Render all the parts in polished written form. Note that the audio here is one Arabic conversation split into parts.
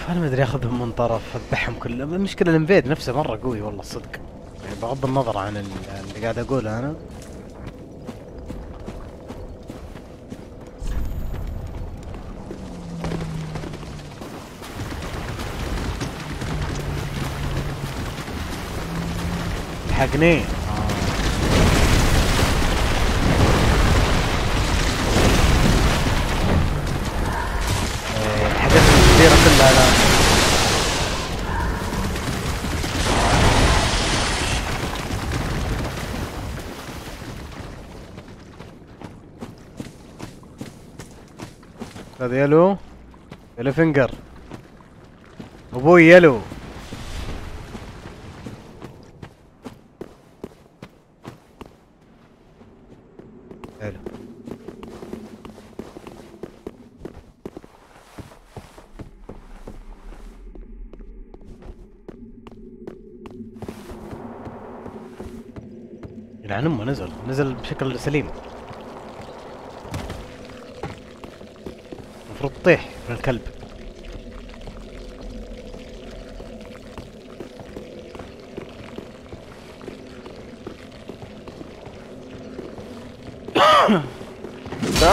انا ما ادري اخذهم من طرف اذبحهم كلهم. المشكله الانفيد نفسه مره قوي والله الصدق، يعني بغض النظر عن اللي قاعد اقوله انا. حقني الحاجات الكبيره كلها الان. هذا يلو، يلو فينجر، ابوي يلو. حلو. يلعن امه، نزل بشكل سليم. المفروض تطيح من الكلب. ده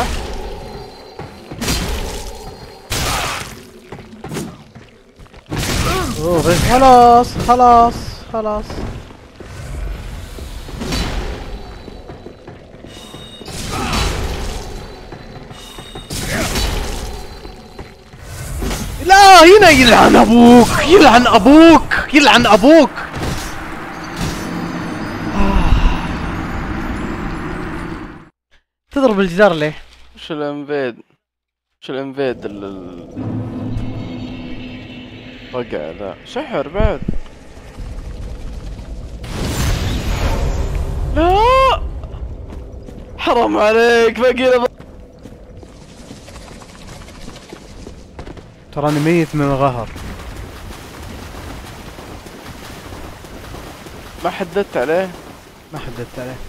اوه بس خلاص. لا هنا يلعن ابوك، يلعن ابوك. تضرب الجدار ليه؟ وش الانفيد وقع ذا سحر بعد. لا حرام عليك باقي. تراني ميت من القهر. ما حددت عليه. ما حددت عليه.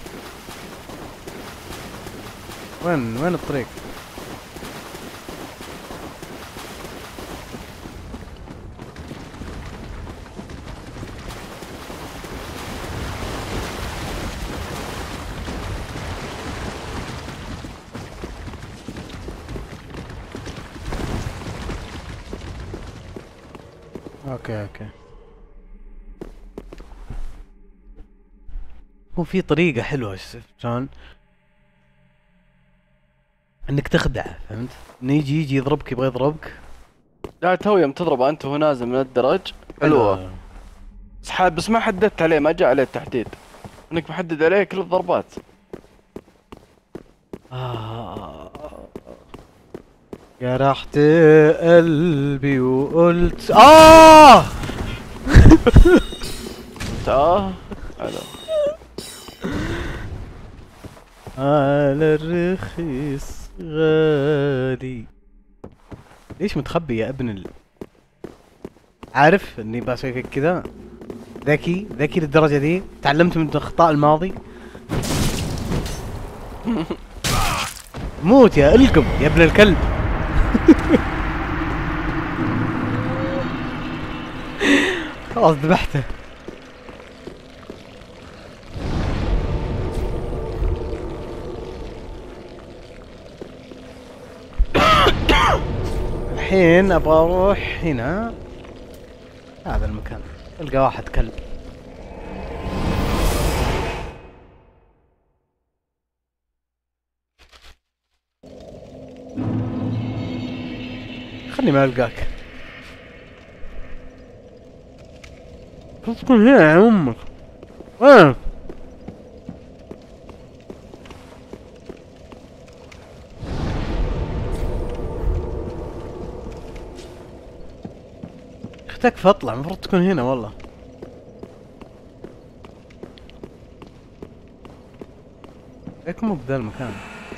وين الطريق؟ اوكي. هو في طريقة حلوة شلون انك تخدعه، فهمت؟ انه يجي يضربك، يبغى يضربك. لا تو يوم تضرب انت وهو نازل من الدرج حلوة. بس ما حددت عليه، ما جاء عليه التحديد انك محدد عليه كل الضربات. جرحت قلبي وقلت على على الرخيص غالي. ليش متخبي يا ابن عارف اني بسوي فيك كذا؟ ذكي للدرجة دي؟ تعلمت من اخطاء الماضي. موت يا القم يا ابن الكلب. خلاص ذبحته. الحين ابغى اروح هنا، هذا المكان، القى واحد كلب. خلني ما القاك. تكون هنا يا امك. وين؟ تكفى اطلع، المفروض تكون هنا والله. ليك مو بذا المكان.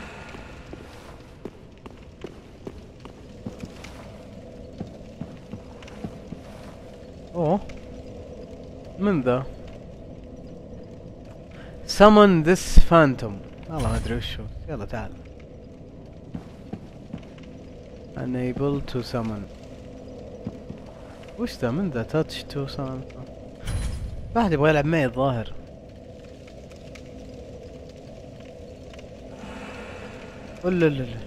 اوه من ذا؟ summon this phantom. والله ما ادري وشو. يلا تعال. unable to summon. وش ذا من ذا تاتش تو سام؟ واحد يبغى يلعب معي الظاهر. ولا لا لا.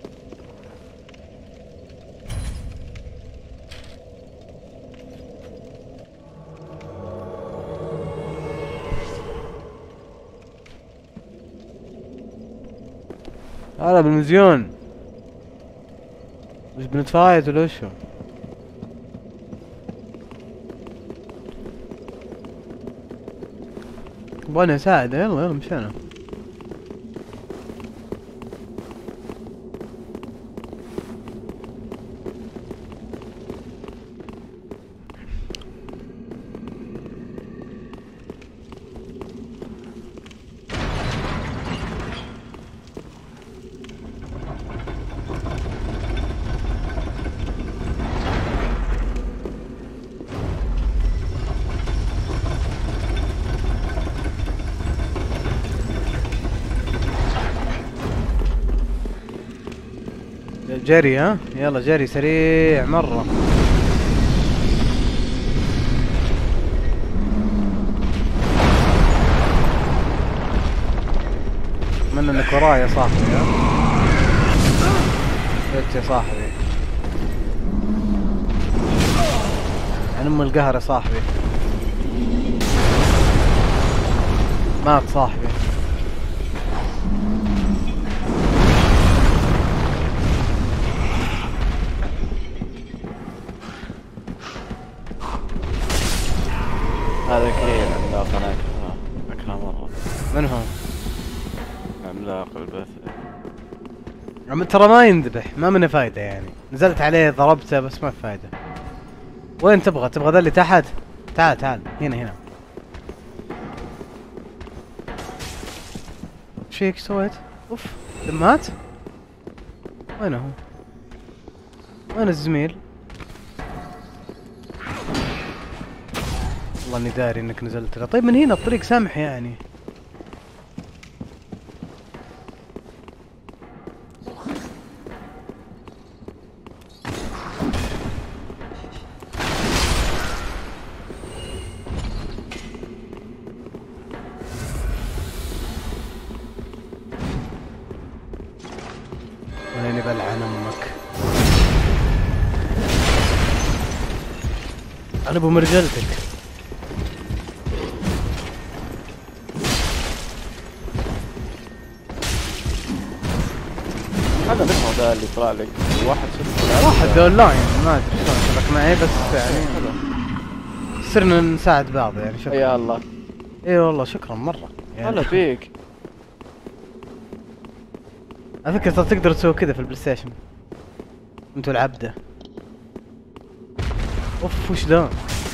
هلا بالمليون. وش بنتفايت ولا وشو؟ يبغاني اساعده. يلا يلا مشينا. جري ها، يلا جري سريع مرة. اتمنى انك وراي يا صاحبي. ها جيت يا صاحبي عن ام القهر يا صاحبي. مات صاحبي. هذا كريم عملاق انا اكره مرة. من هو؟ عملاق البث. ترى ما ينذبح، ما منه فايدة يعني. نزلت عليه ضربته بس ما في فايدة. وين تبغى ذا اللي تحت؟ تعال تعال هنا. ايش هيك سويت؟ اوف مات؟ وين هو؟ وين الزميل؟ والله اني داري انك نزلت له. طيب من هنا الطريق سمح يعني. ويني بلعن امك. انا ابو مرجلتك. هذا منهم ذا اللي طلع لك واحد اونلاين ما ادري شلون شبك معي بس يعني صرنا نساعد بعض يعني. شكرا يا الله. اي والله شكرا مرة يعني. هلا فيك. على فكرة ترى تقدر تسوي كذا في البلاي ستيشن انتوا العبدة. اوف وش ذا؟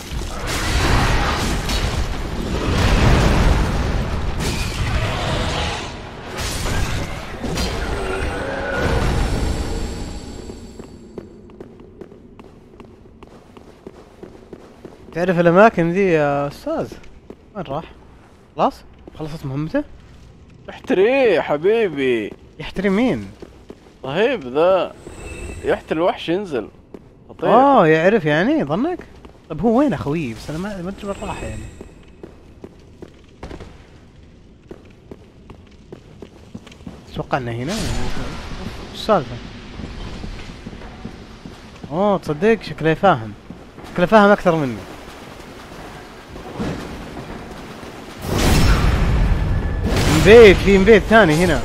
تعرف الاماكن ذي يا استاذ؟ وين راح؟ خلاص؟ خلصت مهمته؟ احتريه حبيبي. يحترم مين؟ رهيب ذا. يحتل الوحش ينزل. خطير. يعرف يعني ظنك؟ طب هو وين اخوي؟ بس انا ما ادري وين راح يعني. اتوقع انه هنا. وش السالفة؟ تصدق شكله فاهم. شكله فاهم اكثر مني. مبيت في مبيت ثاني هنا.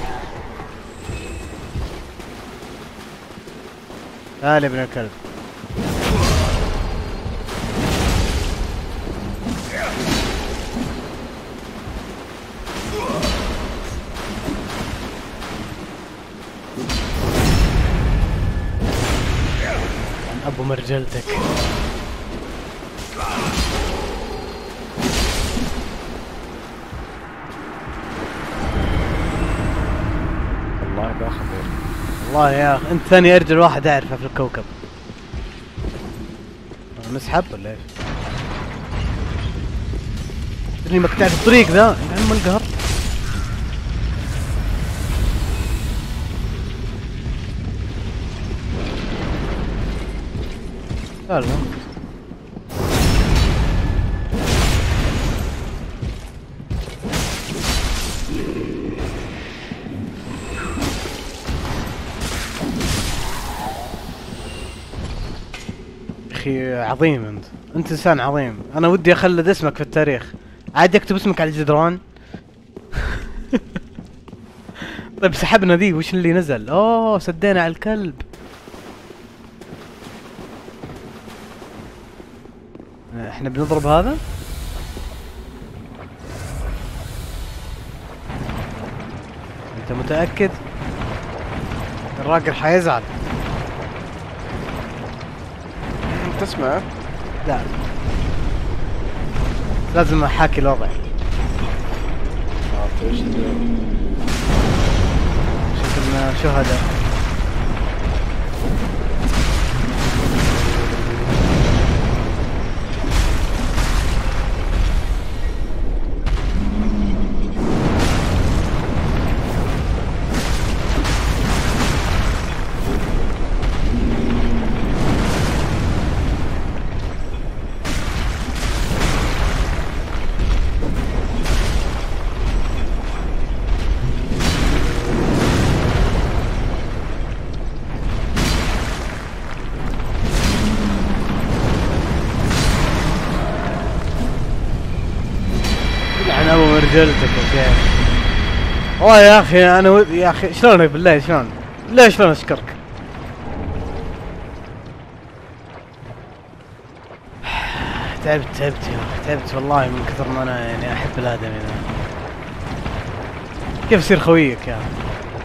تعال يا ابن الكلب. ابو مرجلتك. والله باخذ. والله يا اخي انت ثاني ارجل واحد اعرفه في الكوكب. نسحب ولا ايش؟ تدري مقطع الطريق ذا يا عم القهر. تعال اخي عظيم انت انسان عظيم. انا ودي اخلد اسمك في التاريخ. عادي اكتب اسمك على الجدران. طيب سحبنا ذي، وش اللي نزل؟ اوه سدينا على الكلب. احنا بنضرب هذا. انت متأكد؟ الراجل حيزعل. تسمع؟ لا لازم احاكي الوضع. شكلنا شهداء. انا ابو مرجلتك يا شيخ. والله يا اخي انا يا اخي شلونك بالله شلون؟ لا شلون اشكرك؟ تعبت يا اخي تعبت والله من كثر ما انا يعني احب الادمي ذا. كيف اصير خويك يا اخي؟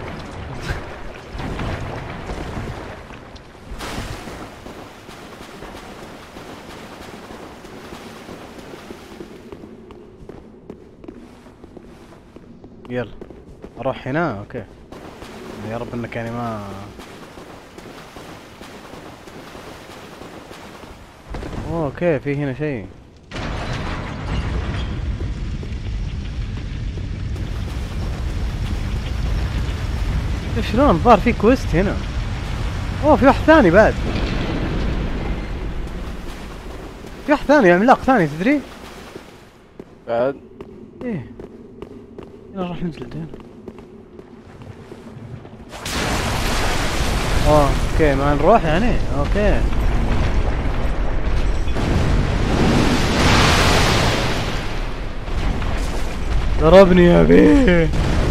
يلا اروح هنا. اوكي يا رب انك يعني ما اوكي في هنا شيء. شلون الظاهر في كويست هنا. اوه في واحد ثاني بعد. في واحد ثاني عملاق ثاني تدري؟ بعد؟ ايه يلا نروح نجلد هنا. اوكي ما نروح يعني. اوكي ضربني يا بيه.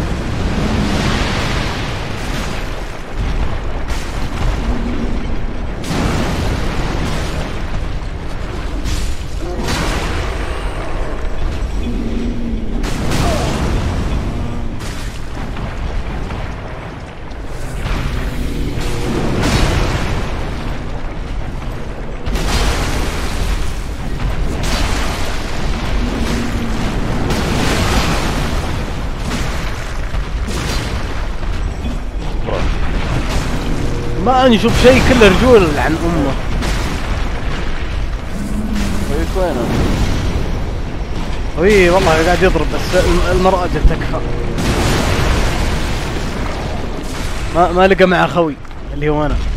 ما نشوف شيء كله رجول عن امه. طيب وينه؟ وي والله قاعد يضرب بس المرأة تكفى. ما لقى مع خوي اللي هو انا.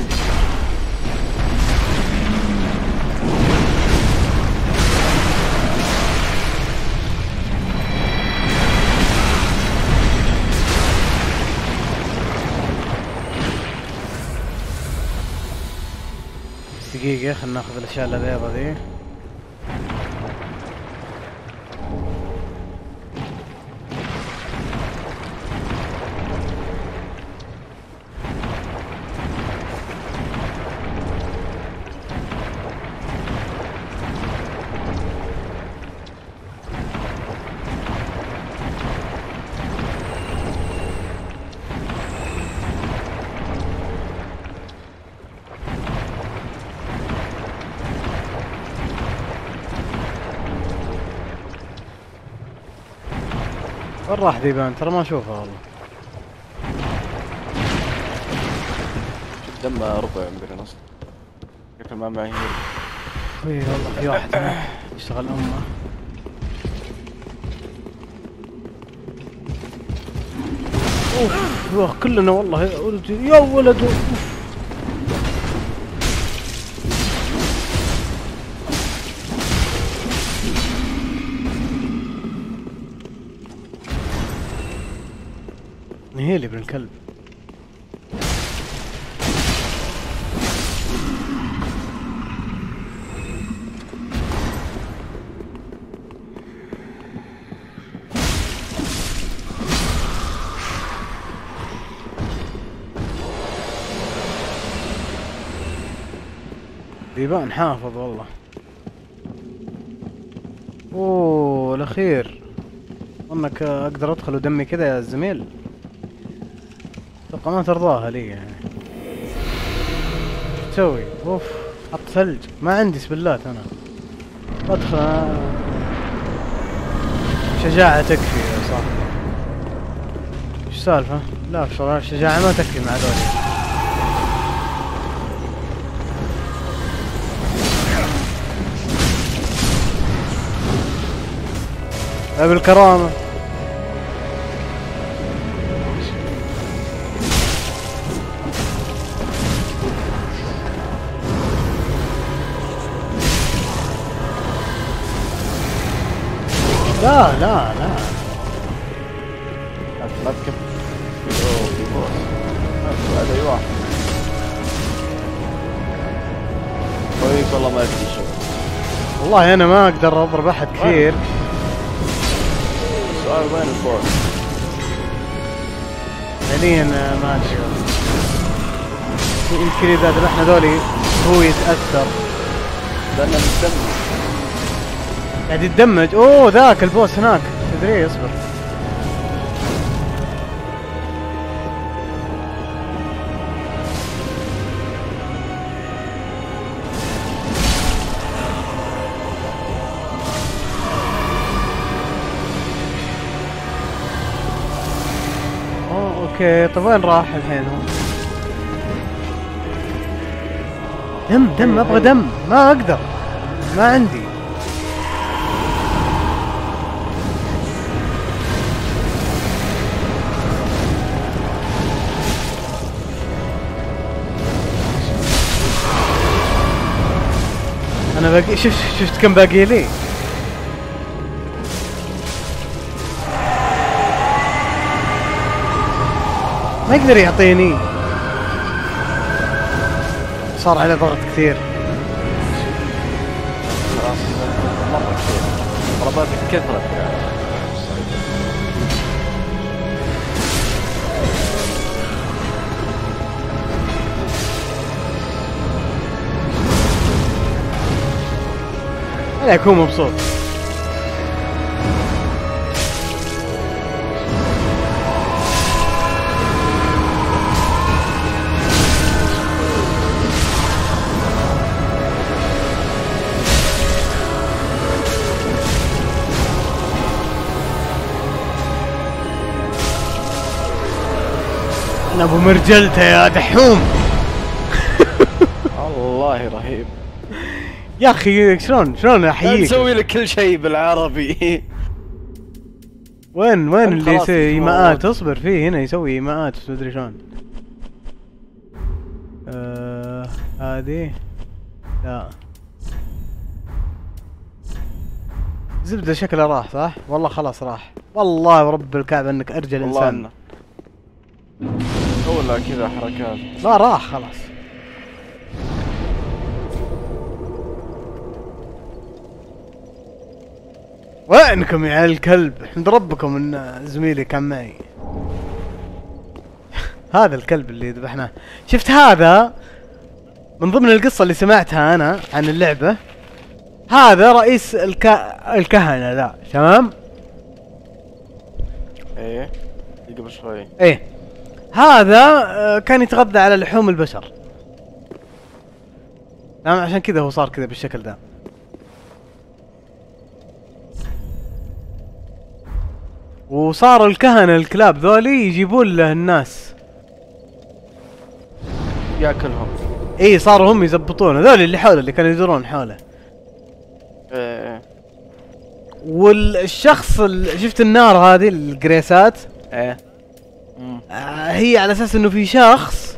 دقيقة خلنا ناخذ الاشياء البيضة ذي. وين راح ذيبان؟ ترى ما اشوفه والله. دمه ربع يمكن اصلا. كيف ما معي هيل. اي والله في واحد هناك يشتغل امه. اوف كلنا والله يا ولدي يا ولد. اوف نهيلي ابن الكلب. ذيبان حافظ والله. اوه الاخير. انك اقدر ادخل ودمي كذا يا زميل. اتوقع ما ترضاها لي يعني. ايش تسوي؟ اوف حط ثلج. ما عندي سبلات انا. ادخل. شجاعة تكفي يا صاحبي. ايش السالفة؟ لا بصراحة الشجاعة ما تكفي مع ذولي. بالكرامة. لا لا لا لا تكفي. اوه في بوس. هذا اي واحد. طيب والله ما ادري شو. والله انا ما اقدر اضرب احد كثير. سؤال وين البوس؟ حاليا ما ادري يمكن اذا ذبحنا ذولي هو يتاثر لانه متدمج. قاعد يتدمج. اوه ذاك البوس هناك تدري. اصبر. اوكي طيب وين راح الحين هو؟ دم ابغى دم. ما اقدر. ما عندي. انا باقي. شفت كم باقي لي. ما يقدر يعطيني. صار عليه ضغط كثير. خلاص مرة كثير. ضرباتك كثرت يعني. انا اكون مبسوط. انا ابو مرجلته يا دحوم. والله رهيب يا اخي شلون احييك. نسوي لك كل شيء بالعربي. وين اللي خلاص يسوي ايماءات؟ اصبر فيه هنا يسوي ايماءات بس مدري شلون. هذه لا زبدة شكله راح صح؟ والله خلاص راح. والله ورب الكعبة انك ارجل انسان. ولا كذا حركات. لا راح خلاص. وينكم يا الكلب؟ احمد ربكم ان زميلي كان معي. هذا الكلب اللي ذبحناه. شفت هذا من ضمن القصة اللي سمعتها انا عن اللعبة. هذا رئيس الكهنة ذا تمام؟ ايه قبل شوي. ايه هذا كان يتغذى على لحوم البشر. تمام عشان كذا هو صار كذا بالشكل ذا. وصاروا الكهنة الكلاب ذولي يجيبون له الناس ياكلهم. اي صاروا هم يزبطونه. ذولي اللي حوله اللي كانوا يدورون حوله. ايه والشخص شفت النار هذه الجريسات. ايه هي على اساس انه في شخص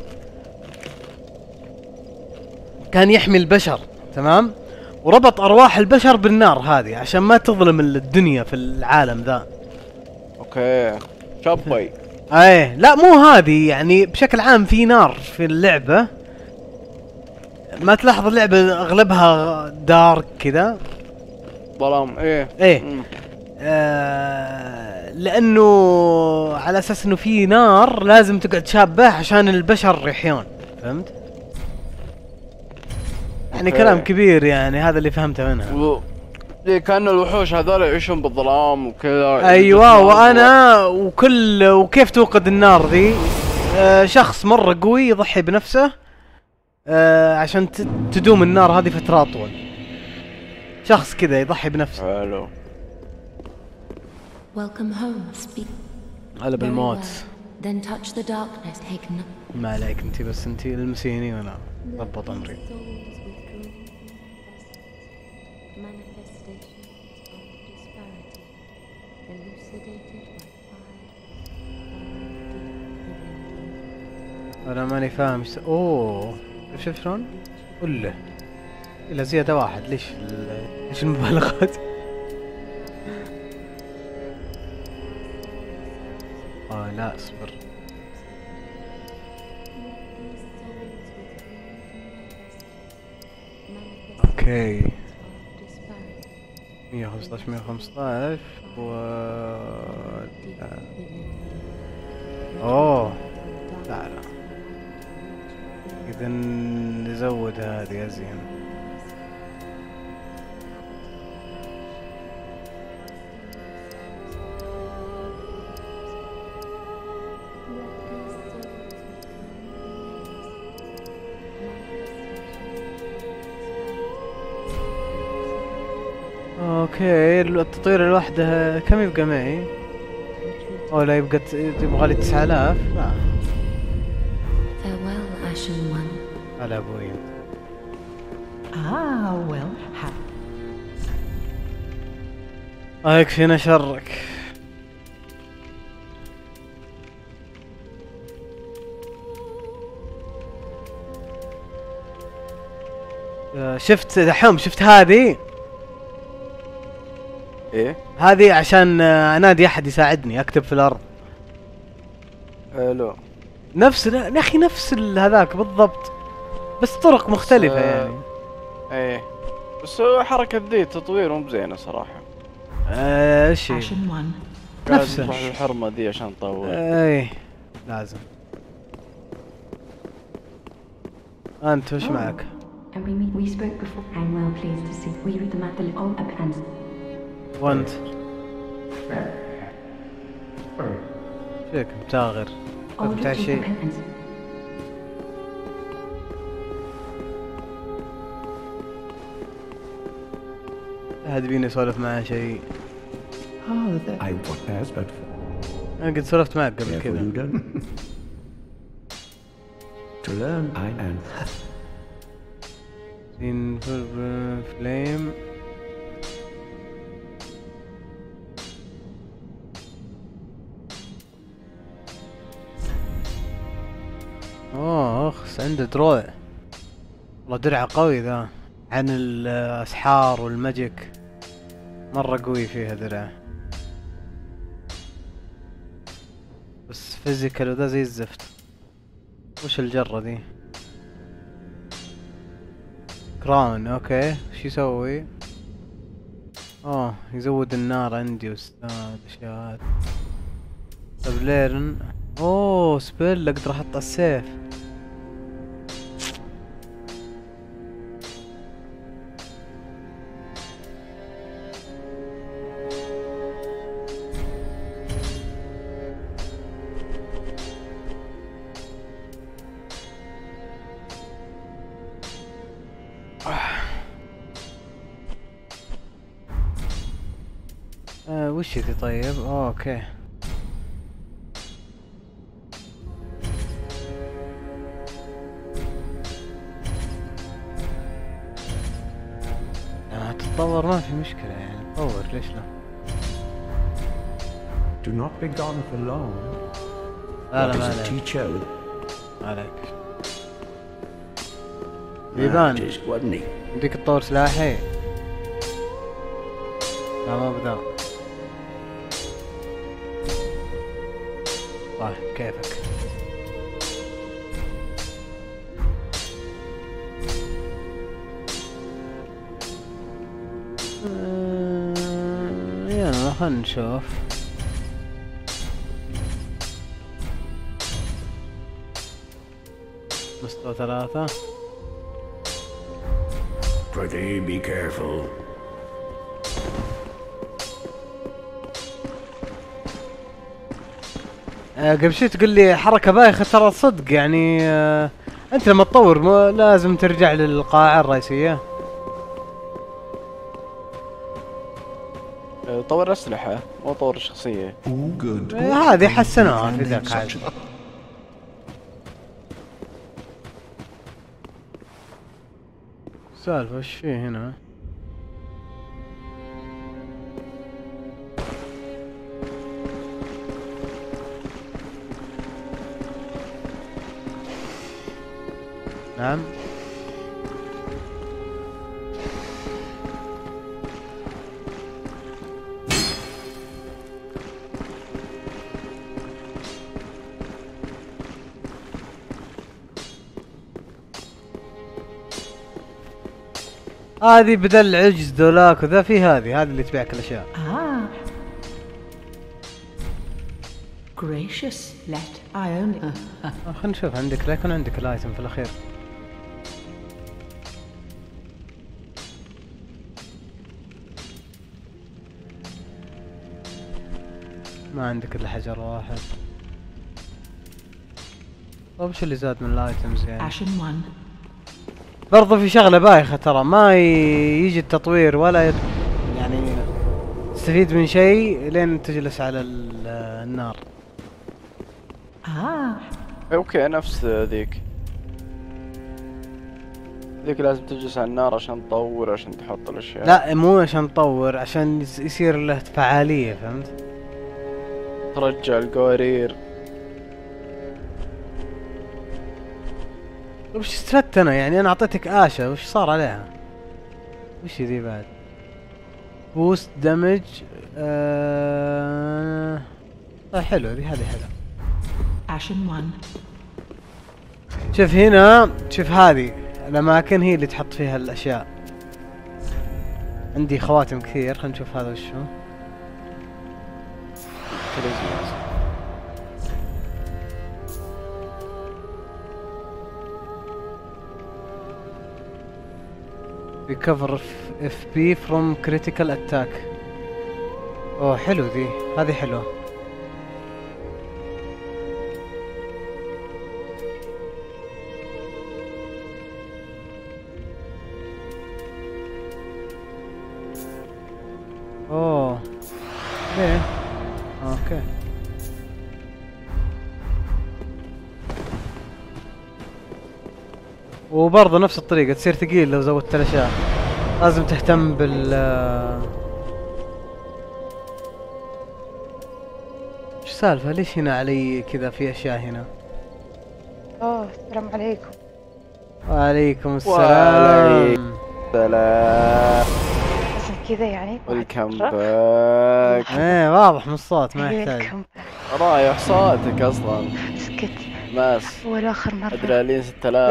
كان يحمي البشر تمام. وربط ارواح البشر بالنار هذه عشان ما تظلم الدنيا في العالم ذا. اوكي شبي. ايه لا مو هذه، يعني بشكل عام في نار في اللعبة. ما تلاحظ اللعبة اغلبها دارك كذا؟ ظلام ايه. ايه. لانه على اساس انه في نار لازم تقعد شابه عشان البشر يحيون، فهمت؟ يعني كلام كبير، يعني هذا اللي فهمته منها. زي كأن الوحوش هذول يعيشون بالظلام وكذا. ايوه، وانا وكيف توقد النار ذي؟ شخص مرة قوي يضحي بنفسه عشان تدوم النار هذه فترة اطول. شخص كذا يضحي بنفسه. حلو. Welcome home. Speak. قلب الموت. Then touch the darkness. Take no. ما عليك انتي، بس انتي المسيني وانا ضبط امري. انا ماني فاهم اوه شوف شلون؟ قل له الا زيادة واحد. ليش المبالغات؟ لا اصبر. اوكي 115 115 و اوه لا اذا نزود هذه ازين. اوكي التطوير الوحده كم يبقى معي؟ او لا يبقى يبغى لي 9000. لا Farewell, Ashen One. هلا ابوي. يكفينا شرك. شفت دحوم؟ شفت هذه؟ ايه هذه عشان انادي احد يساعدني اكتب في الارض. حلو. نفس يا اخي نفس هذاك بالضبط، بس طرق مختلفة يعني. ايه بس حركة ذي تطوير مو بزينة صراحة. ايش نفسه الحرمة ذي عشان تطور. ايه لازم. انت وش معك؟ We spoke before. I'm well pleased to see. We read them at the old and. وانت فيك متاغر بتاع شيء. هاد بيني اسولف معاه شيء. انا قد سولفت معك قبل كذا. To learn I am. In flame. اخس عنده دروع. والله درع قوي ذا، عن الاسحار والماجيك. مرة قوي فيها درع، بس فيزيكال وذا زي الزفت. وش الجرة دي؟ كراون. اوكي وش يسوي؟ يزود النار عندي اشياء. طيب ليرن. سبيل اقدر احط السيف. وش ذي طيب؟ اوكي تتطور ما في مشكلة يعني، تطور ليش لا؟ Do not be gone for long. لا What is ما a عليك. teacher? ما عليك. يبان ودني. بديك تطور سلاحي. لا ما بدا. طيب كيفك. يلا خلنا نشوف. مستوى 3. Pretty, be careful. قبل شوي تقول لي حركة بايخة ترى صدق يعني. انت لما تطور لازم ترجع للقاعة الرئيسية. طور الأسلحة مو طور الشخصية. Oh, good. هذه حسنوها في ذاك عاد. سالفة وش فيه هنا؟ نعم. هذه بدل عجز ذولاك وذا في هذه اللي تبيعك الاشياء. Ah. Gracious, let I only. خلينا نشوف عندك لا يكون عندك الايتم في الاخير. ما عندك الا حجر واحد. طيب وش اللي زاد من الايتمز يعني؟ Ashen one. برضو في شغلة بايخة ترى ما يجي التطوير ولا يعني تستفيد من شيء لين تجلس على النار. Ah. اوكي نفس ذيك لازم تجلس على النار عشان تطور عشان تحط الاشياء. لا مو عشان تطور، عشان يصير له فعالية، فهمت؟ ترجع القوارير. وش استفدت انا يعني؟ انا اعطيتك آشة وش صار عليها؟ وش ذي بعد؟ بوست دمج. طيب حلو هذه حلو. Ashen one. شوف هنا، شوف هذه الاماكن هي اللي تحط فيها الاشياء. عندي خواتم كثير، خلينا نشوف هذا وش هو. recover FP from critical attack. اوه حلو ذي، هذه حلوة. اوه ليه؟ اوكي. وبرضه نفس الطريقة تصير ثقيل لو زودت الاشياء. لازم تهتم بال ايش السالفة؟ ليش هنا علي كذا في اشياء هنا؟ السلام عليكم. وعليكم السلام. سلام. بس كذا يعني. ويلكم باك. ايه واضح من الصوت ما يحتاج. رايح صوتك اصلا. سكت. ماس. أول آخر مرة. ادريالين 6000.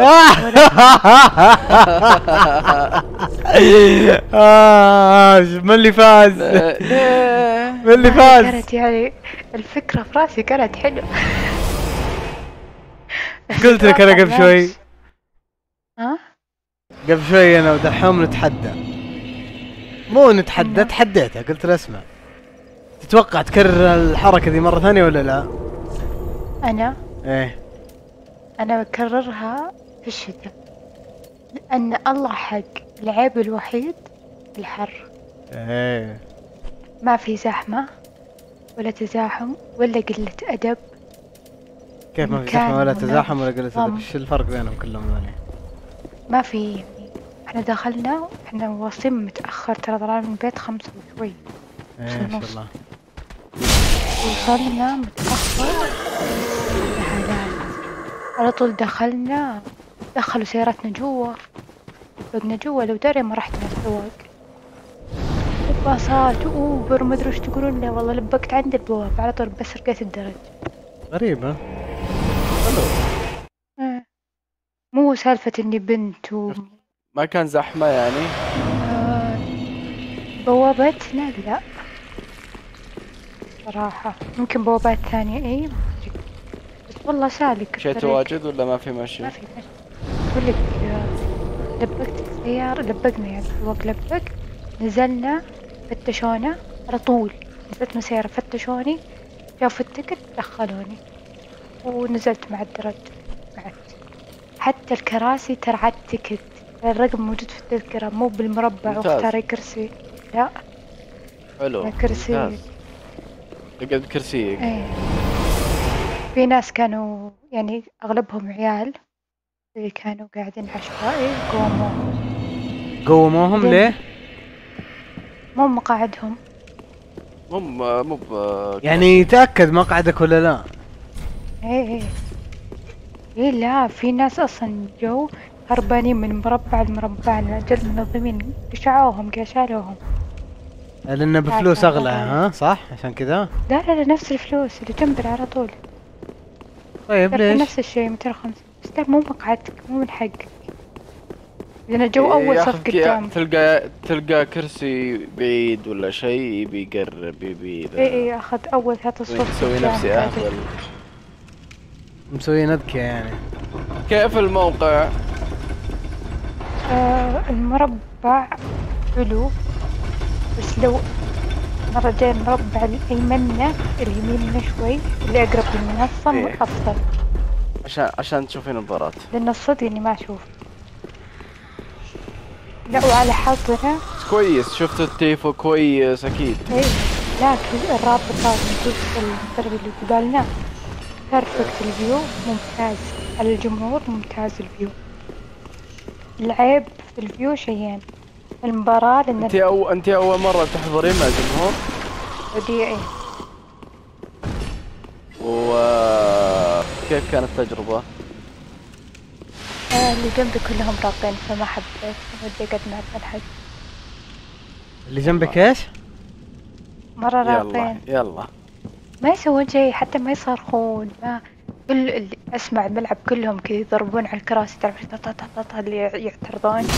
من اللي فاز؟ من اللي فاز؟ كانت يعني الفكرة في راسي كانت حلوة. قلت لك انا قبل شوي. ها؟ قبل شوي انا ودحوم نتحدى. مو نتحدى، تحديتها قلت له اسمع. تتوقع تكرر الحركة دي مرة ثانية ولا لا؟ أنا؟ ايه. أنا بكررها في الشتاء. لأن الله حق العيب الوحيد الحر. ايه. ما في زحمة ولا تزاحم ولا قلة أدب. كيف ما في زحمة ولا تزاحم ولا قلة أدب؟ ايش الفرق بينهم كلهم ذولي؟ ما في يعني. احنا دخلنا احنا واصلين متأخر ترى، طلعنا من البيت 5 وشوي. ايه ما شاء الله. وصلنا متأخر على طول دخلنا، دخلوا سيارتنا جوا، بقنا جوا. لو داري ما رحت مع السواق. باصات اوبر ما ادري وش تقولون لي، والله لبقت عند البوابة على طول بس رقيت الدرج. غريبة. مو سالفة اني بنت و ما كان زحمة يعني؟ بوابتنا لا صراحة، ممكن بوابات ثانية اي ما أدري. بس والله سالك مشيت الطريق. واجد ولا ما في مشي؟ ما في مشي. أقول لك لبقت السيارة، لبقنا يعني السواق لبق، نزلنا فتشونا على طول، نزلت من السيارة فتشوني، شافوا التكت دخلوني ونزلت مع الدرج بعد. حتى الكراسي ترى على التكت، الرقم موجود في التذكرة مو بالمربع ممتاز. واختاري كرسي، لا حلو. كرسي. ممتاز. تقعد بكرسيك. ايه. في ناس كانوا يعني اغلبهم عيال اللي كانوا قاعدين عشوائي قوموهم بعدين- ليه؟ مو مقاعدهم. مو يعني يتأكد مقعدك ولا لا؟ ايه ايه لا، في ناس اصلا جو هربانين من مربع لمربع لأجل المنظمين قشعوهم قشالوهم. لأنه بفلوس أغلى، ها صح؟ عشان كذا؟ لا لا لا، نفس الفلوس اللي جنبنا على طول. طيب ليش؟ نفس الشيء 250، بس لا مو مقعدك، مو من حقك، لأن الجو أول صف قدام. تلقى كرسي بعيد ولا شيء يبي يقرب يبي ذا. ايه أخذ أول 3 صفوف يسوي قدام نفسي بعدين. أهبل. مسويين أذكياء يعني. كيف الموقع؟ المربع حلو، بس لو مرة جاي المربع الأيمن اليمين شوي اللي أقرب للمنصة إيه. أفضل، عشان تشوفين المباراة. لأن الصدق إني ما أشوف. لا وعلى حظنا كويس، شفتوا التيفو كويس أكيد. إيه، لكن الرابطة موجود في المدرب اللي قبالنا بيرفكت، الفيو ممتاز على الجمهور، ممتاز الفيو. العيب في الفيو شيئين، المباراة لأن أنت أول مرة تحضرين مع الجمهور؟ الوديعي. وكيف كانت التجربة؟ اللي جنبي كلهم راقين فما حبيت، ودي أقعد مع الحج. اللي جنبك ايش؟ مرة يلا راقين يلا. ما يسوون شيء، حتى ما يصرخون، ما كل اللي أسمع الملعب كلهم كذا يضربون على الكراسي، تعرف اللي يعترضون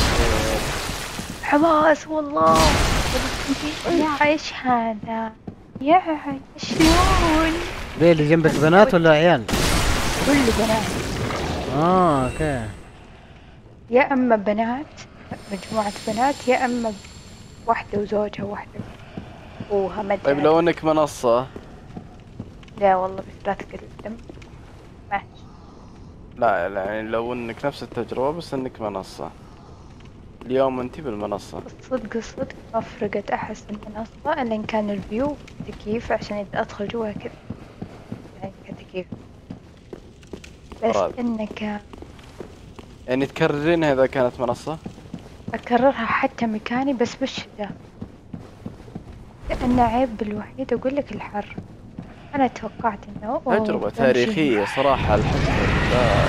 حماس والله. يا ايش هذا، يا شلون. ليه اللي جنبك بنات ولا عيال؟ كل بنات، اوكي. يا اما بنات مجموعة بنات، يا اما واحدة وزوجها، واحدة أخوها ما أدري. طيب لو انك منصة؟ لا والله بس لا تقدم ماشي. لا يعني لو انك نفس التجربة بس انك منصة. اليوم انتي بالمنصة. الصدق ما فرقت، أحس المنصة إلا إن كان الفيو تكييف عشان إذا أدخل جوا كذا يعني كتكييف، بس راد. إنك يعني تكررينها اذا كانت منصة؟ أكررها حتى مكاني بس بالشتاء، لأن عيب الوحيد أقول لك الحر. أنا توقعت إنه تجربة تاريخية صراحة الحمد لله.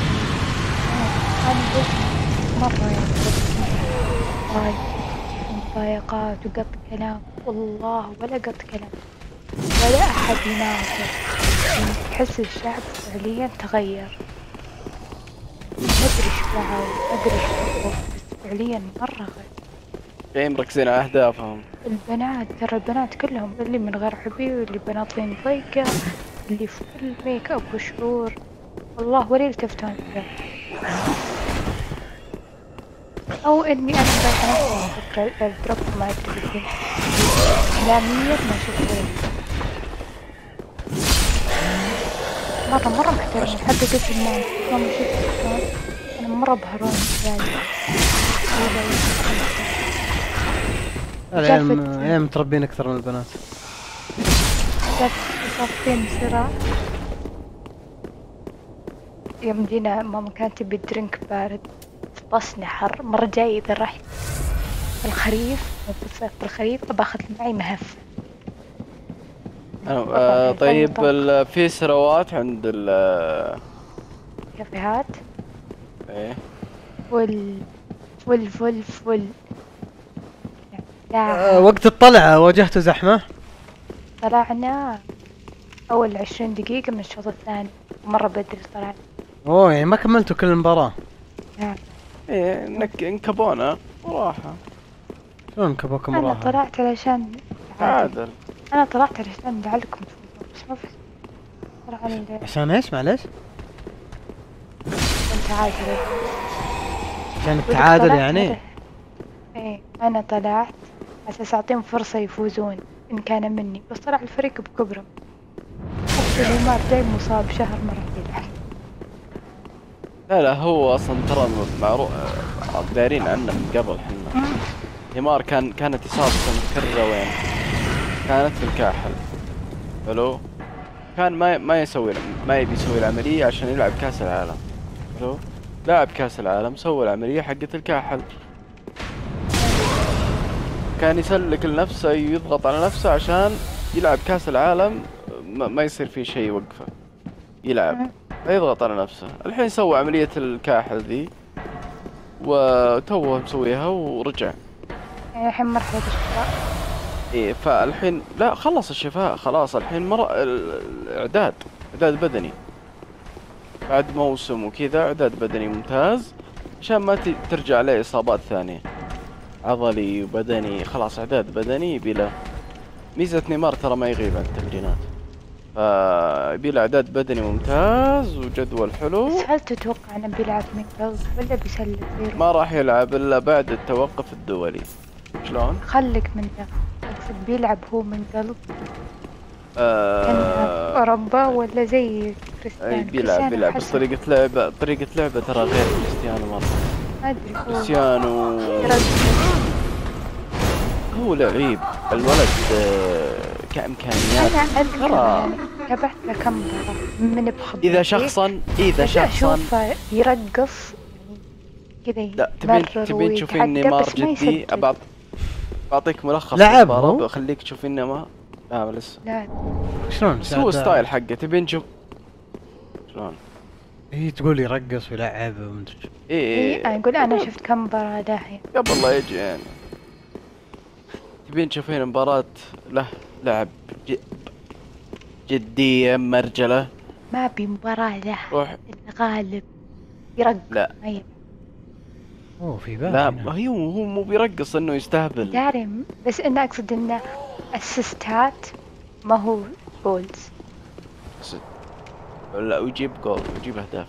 أنا بس مرة يعني مضايقات وقط كلام، والله ولا قط كلام ولا أحد يناظر، يعني تحس الشعب فعليا تغير. ما أدري إيش وعوا، ما أدري إيش بس فعليا مرة غير. جايين مركزين على اهدافهم. البنات ترى البنات كلهم، اللي من غير حبي واللي بناطين ضيقة، اللي فل ميك اب وشعور، والله ولا يلتفتون له. او اني انا رايحة فكرة الدروب ما ادري اعلاميا ما شفت مرة محترمين، حتى قلت المال ما شفت شلون انا مرة بهرون يعني. العيال متربين اكثر من البنات. صافين صراع يوم جينا ماما كانت تبي درينك بارد، فطسنا حر. مرة جاي إذا رحت الخريف مو بالصيف، بالخريف باخذ معي مهف. طيب في سروات عند كافيهات ايه فل لا. وقت الطلعة واجهتوا زحمة؟ طلعنا أول 20 دقيقة من الشوط الثاني، مرة بدري صراحة. اوه يعني ما كملتوا كل المباراة؟ نعم. ايه انكبونا وراحة. شلون كبوكم أنا راحة؟ طلعت علشان تعادل. أنا طلعت علشان لعلكم تفوزون، بس ما في صراحة عشان ايش معلش؟ التعادل. عشان التعادل طلعت يعني؟ ايه أنا طلعت على أساس أعطيهم فرصة يفوزون إن كان مني، بس طلع الفريق بكبرهم. حتى نيمار جاي مصاب شهر ما راح يلعب. لا هو اصلا ترى معروف، دايرين عنه من قبل حنا. نيمار كانت اصابته متكررة وين؟ كانت في الكاحل. حلو؟ كان ما يبي يسوي العملية عشان يلعب كاس العالم. حلو؟ لاعب كاس العالم سوى العملية حقت الكاحل. كان يسلك لنفسه يضغط على نفسه عشان يلعب كاس العالم، ما يصير فيه شيء يوقفه يلعب، فيضغط على نفسه. الحين سوى عملية الكاحل ذي وتوه مسويها ورجع. يعني الحين مرحلة الشفاء. ايه فالحين لا خلص الشفاء خلاص، الحين اعداد بدني بعد موسم وكذا، اعداد بدني ممتاز عشان ما ترجع عليه اصابات ثانية عضلي وبدني. خلاص اعداد بدني بلا. ميزة نيمار ترى ما يغيب عن التمرينات، فبيله اعداد بدني ممتاز وجدول حلو. بس هل تتوقع انه بيلعب من قلب ولا بيسلك غيره؟ ما راح يلعب الا بعد التوقف الدولي. شلون؟ خلك من ده، اقصد بيلعب هو من قلب كان في اوروبا ولا زي كريستيانو؟ اي بيلعب بس طريقة لعبة ترى غير كريستيانو مرة. ما ادري. كريستيانو هو لعيب الولد كإمكانيات. انا اذكر ترى يعني تابعت له كم مباراة من بخبرتي. إذا شخصا اشوفه يرقص كذا، لا تبين تشوفين ويتحدى نيمار بس ما جدي. يسجل. بعطيك ملخص لعب المباراة هو؟ بخليك تشوفين نيمار. لا لسه. لا شلون؟ بس هو ستايل حقه تبين تشوف شلون. هي تقول يرقص ويلعب ومدري شو. ايه انا اقول انا شفت كم مباراة داهية قبل لا يجي يعني. تبين تشوفين مباراة له لعب جدية مرجلة. ما بي مباراة له روح. الغالب يرقص. لا. أيوة. اوه في بالي. لا هو مو بيرقص انه يستهبل. داري بس انه اقصد انه اسيستات ما هو جولز. لا ويجيب جول ويجيب اهداف.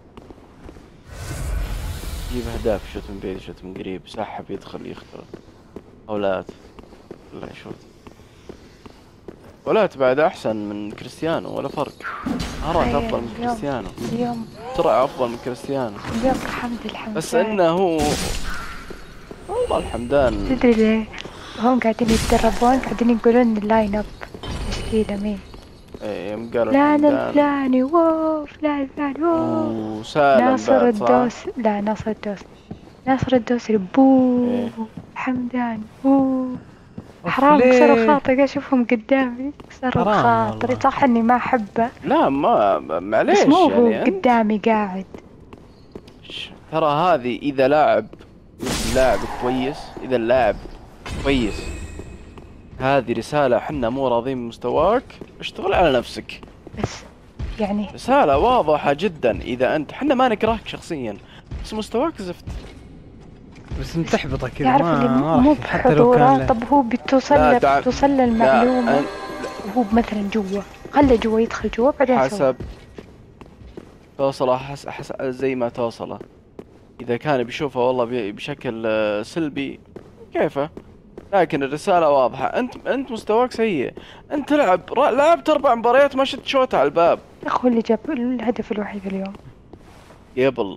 يجيب اهداف، شوت من بعيد شوت من قريب، سحب يدخل يخترق اولات. لا شوت اولات بعد احسن من كريستيانو ولا فرق. مهارات أيوة، افضل من كريستيانو، اليوم سرعة افضل من كريستيانو. اليوم الحمد بس انه هو والله الحمدان. تدري ليه؟ هم قاعدين يتدربون قاعدين يقولون اللاين اب تشكيلة مين؟ ايه يوم قالوا فلان الحمدان الفلاني ووو فلان الفلاني ووو وسالم ناصر بعد صح؟ الدوس لا ناصر الدوسري بو إيه. حمدان بو حرام كسروا خاطري اشوفهم قدامي كسروا حرام خاطري والله. صح اني ما احبه لا ما معليش بس مو هو يعني أنت قدامي قاعد ترى هذه اذا لاعب كويس، اذا اللاعب كويس هذه رسالة حنا مو راضين بمستواك، اشتغل على نفسك. بس يعني رسالة واضحة جدا. اذا انت حنا ما نكرهك شخصيا بس مستواك زفت. بس انت تحبطه كذا تعرف اللي مو راح حتى لو كان بحضوره. له. طب هو بتوصل لا، له تعال- بتوصل له لا المعلومة وهو مثلا جوا خله جوا يدخل جوا بعدين سوى. حسب توصله حسب زي ما توصله. اذا كان بيشوفه والله بشكل سلبي كيفه، لكن الرسالة واضحة. انت مستواك سيء. انت لعبت 4 مباريات ما شفت شوت على الباب. اخو اللي جاب الهدف الوحيد اليوم. قبل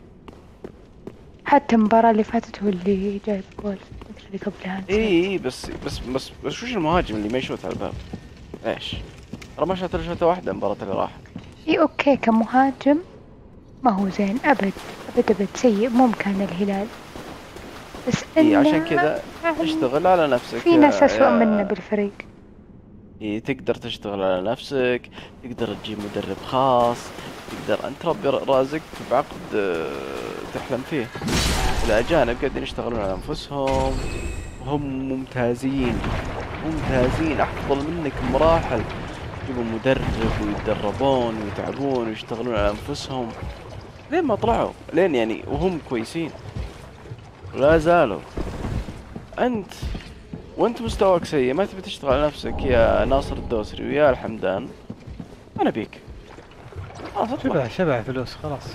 حتى المباراة اللي فاتت هو اللي جايب جول اللي قبلها. اي بس وش المهاجم اللي ما يشوت على الباب؟ ايش؟ ترى ما شات الا شوطة واحدة المباراة اللي راحت. اي اوكي كمهاجم ما هو زين ابد سيء مو مكان الهلال. بس اي انه عشان كذا اشتغل على نفسك. في ناس اسوأ منا بالفريق. اي تقدر تشتغل على نفسك، تقدر تجيب مدرب خاص، تقدر انت ربي رازقك بعقد تحلم فيه. الاجانب قاعدين يشتغلون على انفسهم وهم ممتازين افضل منك بمراحل. يجيبوا مدرب ويتدربون ويتعبون ويشتغلون على انفسهم لين ما طلعوا، لين يعني وهم كويسين ولا زالوا. انت وانت مستواك سيء ما تبي تشتغل على نفسك يا ناصر الدوسري ويا الحمدان، انا بيك خلاص اطلع. شبع فلوس خلاص.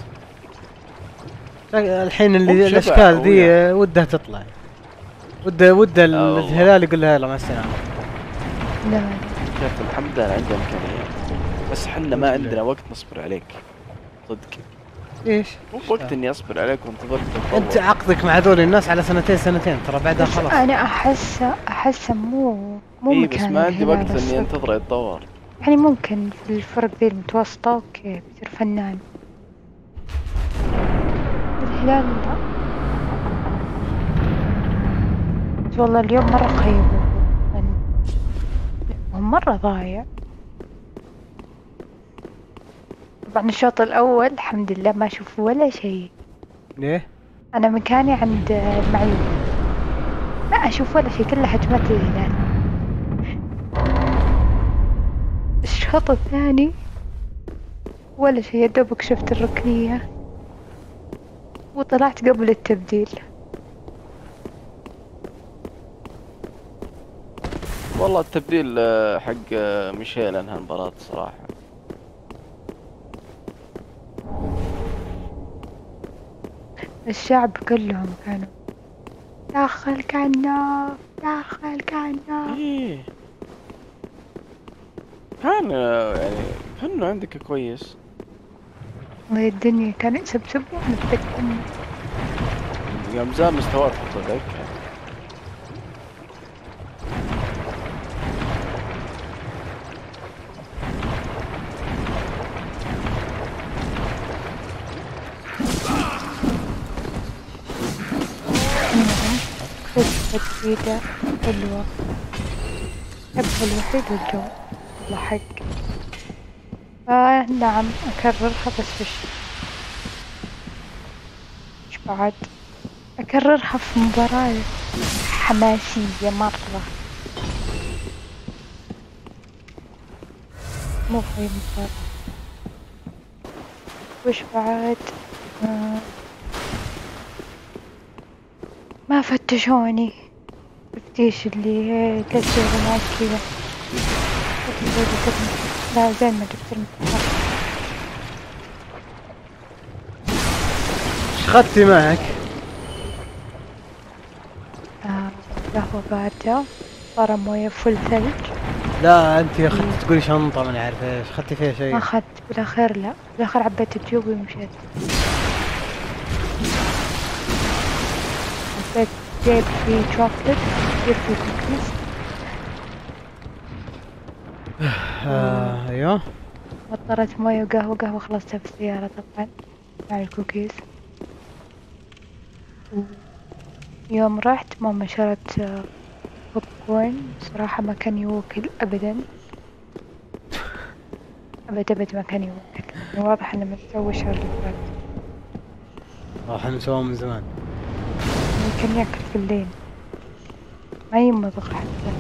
الحين مو اللي بشبع، الاشكال هو ذي يعني. ودها تطلع، وده الهلال يقول لها يلا مع السلامة. لا شوف الحمدان عنده امكانيات، بس حنا ما عندنا وقت نصبر عليك صدق. ايش؟ مو وقت اني اصبر عليك وانتظرك تتطور. انت عقدك مع هذول الناس على سنتين ترى بعدها بس خلاص. انا احسه مو اي مكان بس ما عندي الهلال وقت اني الصدق. انتظره يتطور. يعني ممكن في الفرق ذي المتوسطة اوكي بيصير فنان. الهلال لا. بس والله اليوم مرة خيبوا، هو مرة ضايع. طبعا الشوط الأول الحمد لله ما أشوف ولا شيء. ليه؟ أنا مكاني عند المعلوم، ما أشوف ولا شيء، كلها هجمات الهلال. الشوط الثاني ولا شيء، يا دوبك شفت الركنية وطلعت قبل التبديل. والله التبديل حق ميشيل انهى المباراة صراحة. الشعب كلهم كانوا داخل كعناف داخل كعناف. ايه كان يعني كانه عندك كويس. والله الدنيا كان يسبسب ونتذكر. يوم زال مستواك اتذكر. تسديدة حلوة، حبها الوحيد والجو والله حق. نعم أكررها بس وش بعد أكررها في مباراة حماسية مرة، مو في مباراة. وش بعد ما فتشوني تفتيش اللي تسوي معك كذا. لا زين ما جبت المفتاح. ايش اخذتي معك؟ قهوة باردة، صار موية فل ثلج. لا انت اخذت تقولي شنطة ما عارف ايش، اخذتي فيها شيء؟ ما أخذت بالأخير، لا بالأخير عبيت الجيوبي ومشيت. عبيت جيب فيه شوكلت، جيب فيه كوكيز. ايوه. وطرت موية وقهوة خلصتها في السيارة طبعا مع الكوكيز. يوم رحت ماما شرت بوب كورن، صراحة ما كان يوكل أبدا أبد ما كان يوكل. يعني واضح إنه متسوي شهر اللي فات. احنا نسواه من زمان. يعني كان ياكل في الليل ما يمضغ حتى.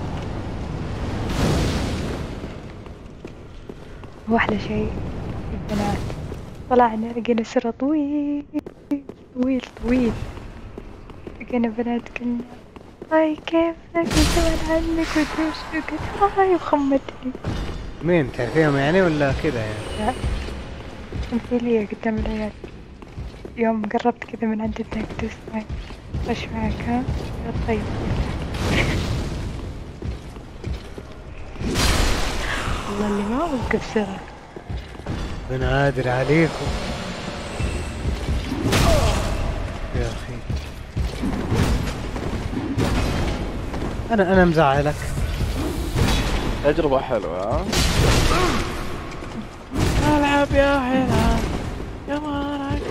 واحلى شيء البنات، طلعنا لقينا سرة طويل طويل طويل. لقينا بنات كلنا هاي كيفك من زمان عنك ودوش وقلت هاي وخمتني. مين تعرفيهم يعني ولا كذا يعني؟ لا تمثيلية قدام العيال. يوم قربت كذا من عند الدنك تسمعي وش معك ها؟ طيب والله اللي ما وقف سرة. بنادر عليكم يا اخي. انا مزعلك. تجربة حلوة. العب يا هلال يا مارك.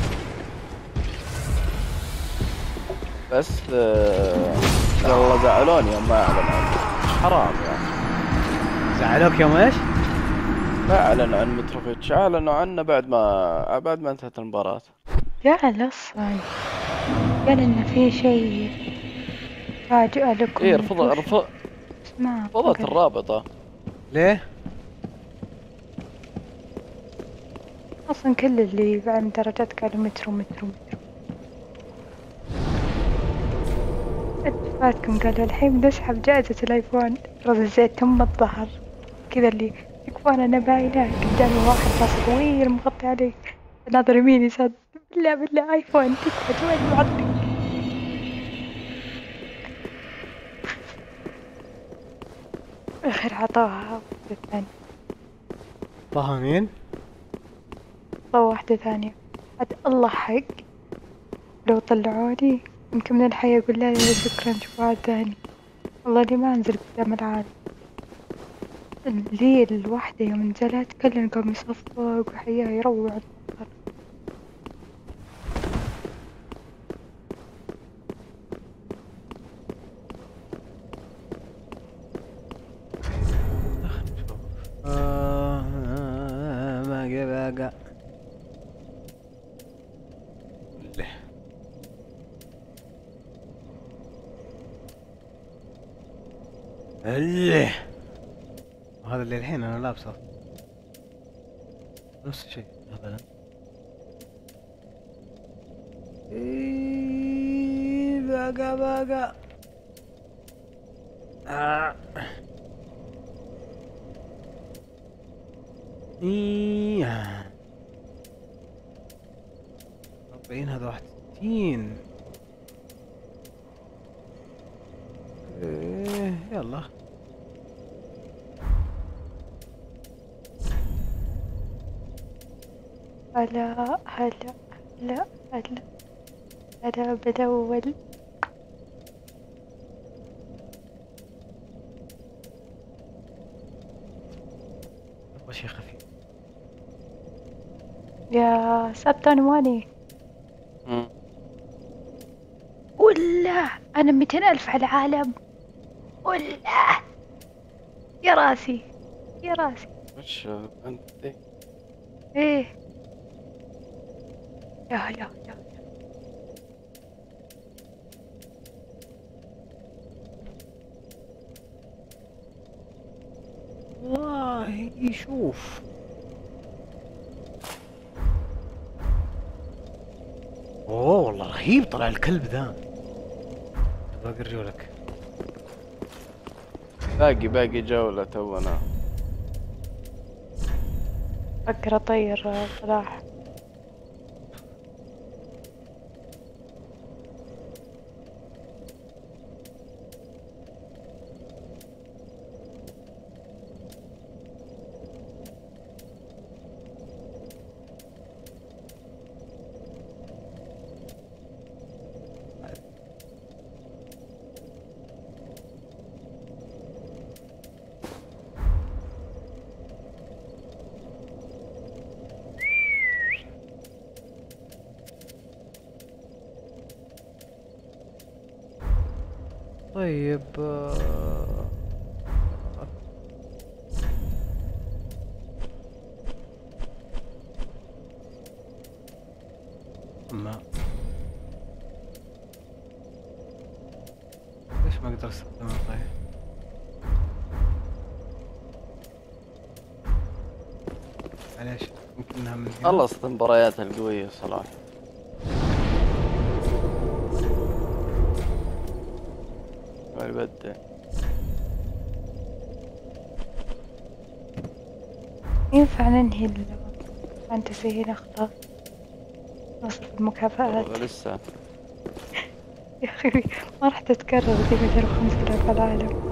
بس والله زعلوني يوم ما اعلنوا عنه. حرام يعني. زعلوك يوم ايش؟ ما اعلنوا عن متروفيتش، اعلنوا عنه بعد ما انتهت المباراة. جعل أصلا قال إن في شيء فاجأة لكم. ايه اسمع رفضت الرابطة. ليه؟ اصلا كل اللي بعد درجات قالوا مترو مترو مترو. فاتكم قالوا الحين بنسحب جائزة الايفون، رز الزيت تم الظهر كذا اللي يكفون انا باينة قدامي واحد راس طويل مغطي عليه، ناظر يمين يسار بالله بالله ايفون تكفى وين معطي. اخر عطوها واحدة ثانية. طه مين؟ عطوها واحدة ثانية عاد الله حق. لو طلعوني يمكن من الحياة اقول لا شكرا شوف واحد ثاني. والله لي ما انزل قدام العالم. لي الوحدة يوم نزلت كلنا قام يصفق وحياه يروع. باقي اللي هذا اللي الحين انا لابسه نفس الشيء هذا. باقى إيه 40 هذا 61. إيه يلا هلا هلا هلا هلا هلا بدول. ابغى شيء خفيف. يا سبتان واني ولا انا 200,000 على العالم ولا يا راسي يا راسي. وش انت ذي؟ ايه يا هلا يا والله يشوف اوه والله رهيب طلع الكلب ذا. باقي رجولك. باقي جولة تونا. فكر اطير صلاح. طيب ما ليش ما اقدر استخدمها طيب؟ معليش يمكن انها من هنا. خلصت المباريات القوية صراحة. البدع ينفع ننهي الفانتسي هنا خلاص نصرف المكافآت. لسه يا أخي ما راح تتكرر دي 250,000 على العالم.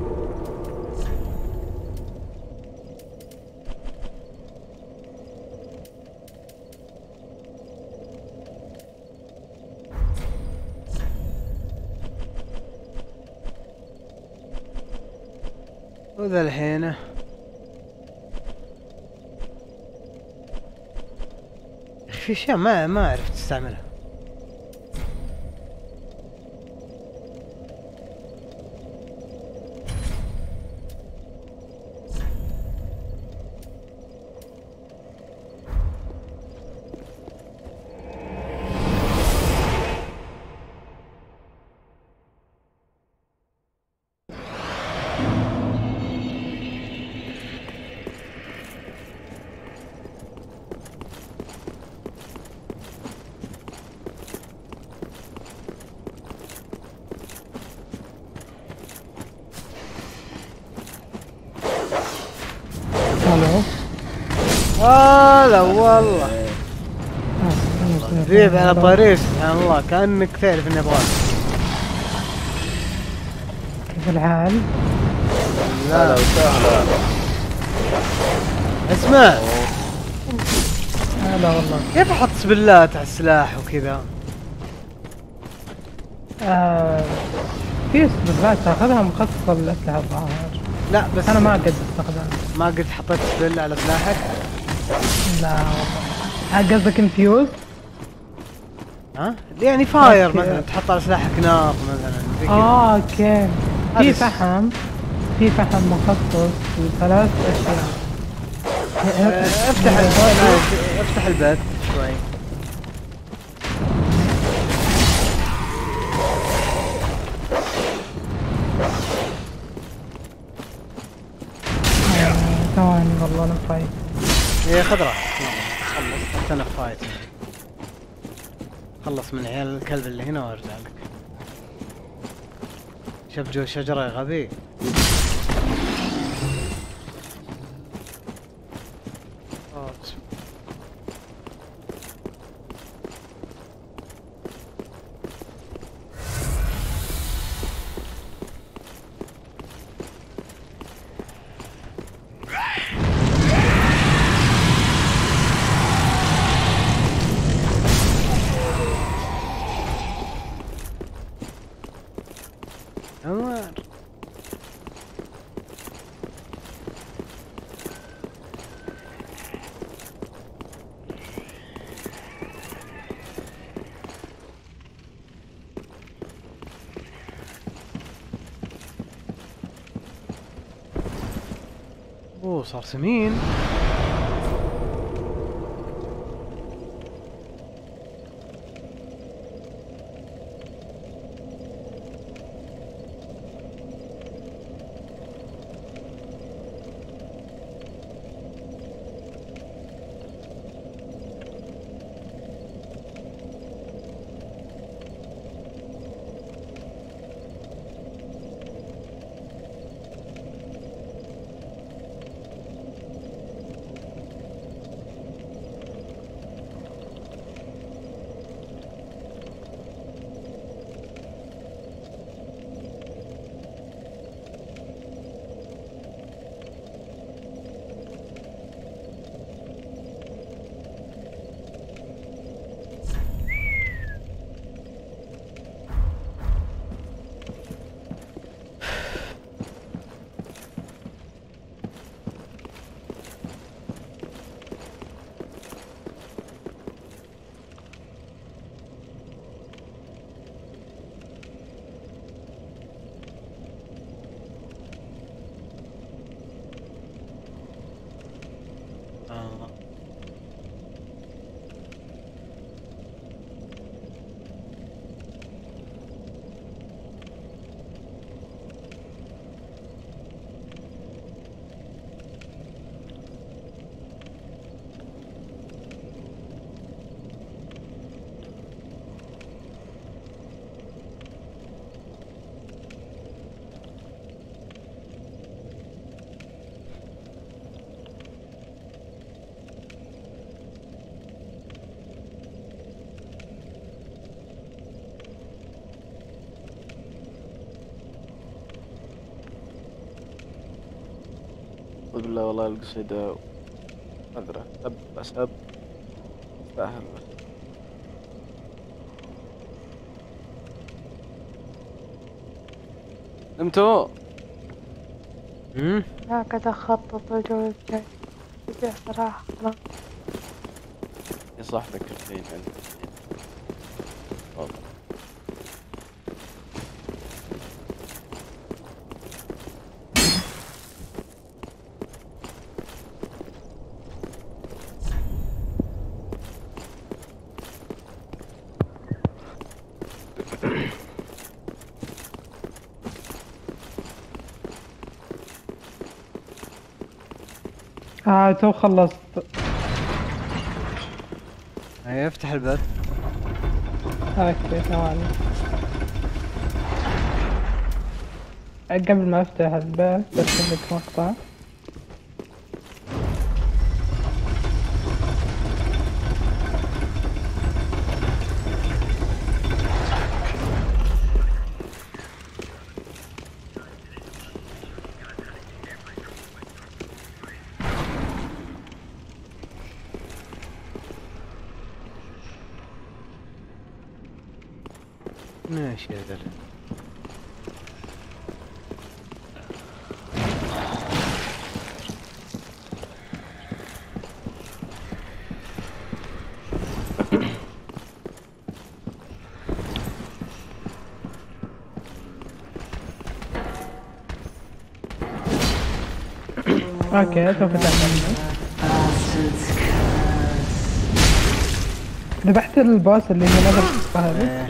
وذا الحين يا اخي في اشياء ما عرفت استعملها. لا والله ذيب على طريق سبحان الله كأنك تعرف اني ابغاك. كيف الحال؟ هلا وسهلا. اسمع هلا والله. كيف احط سبلات على السلاح وكذا؟ في سبلات تاخذها مخصصة للأسلحة الظاهر. لا بس أنا ما قد استخدمها. ما قد حطيت سبل على سلاحك؟ لا والله. قصدك انفيوز؟ ها؟ يعني فاير أوكي. مثلا تحط على سلاحك نار مثلا زي كذا. اوكي. في هذا فحم. في فحم مخصص لثلاث أشياء. افتح افتح الباب شوي. ثواني والله أنا فايت. هي خذ راحتك خلص حتى انا فايت. خلص من عيال الكلب اللي هنا وارجع لك. شوف جو الشجرة يا غبي. عمر اوه صار سمين. أعوذ بالله والله القصيدة أدرى أسب استاهل. نمتوا؟ لا قاعد اخطط الجو الجاي. رجع صراحة خلاص. يا صح ذكرتيني انت. والله تو خلصت. هيا افتح الباب. اوكي ثواني. قبل ما افتح الباب بس لك مقطع. ماشي يا ذلك. اوكي سوف تعمل. ذبحت الباص اللي هنا هذا.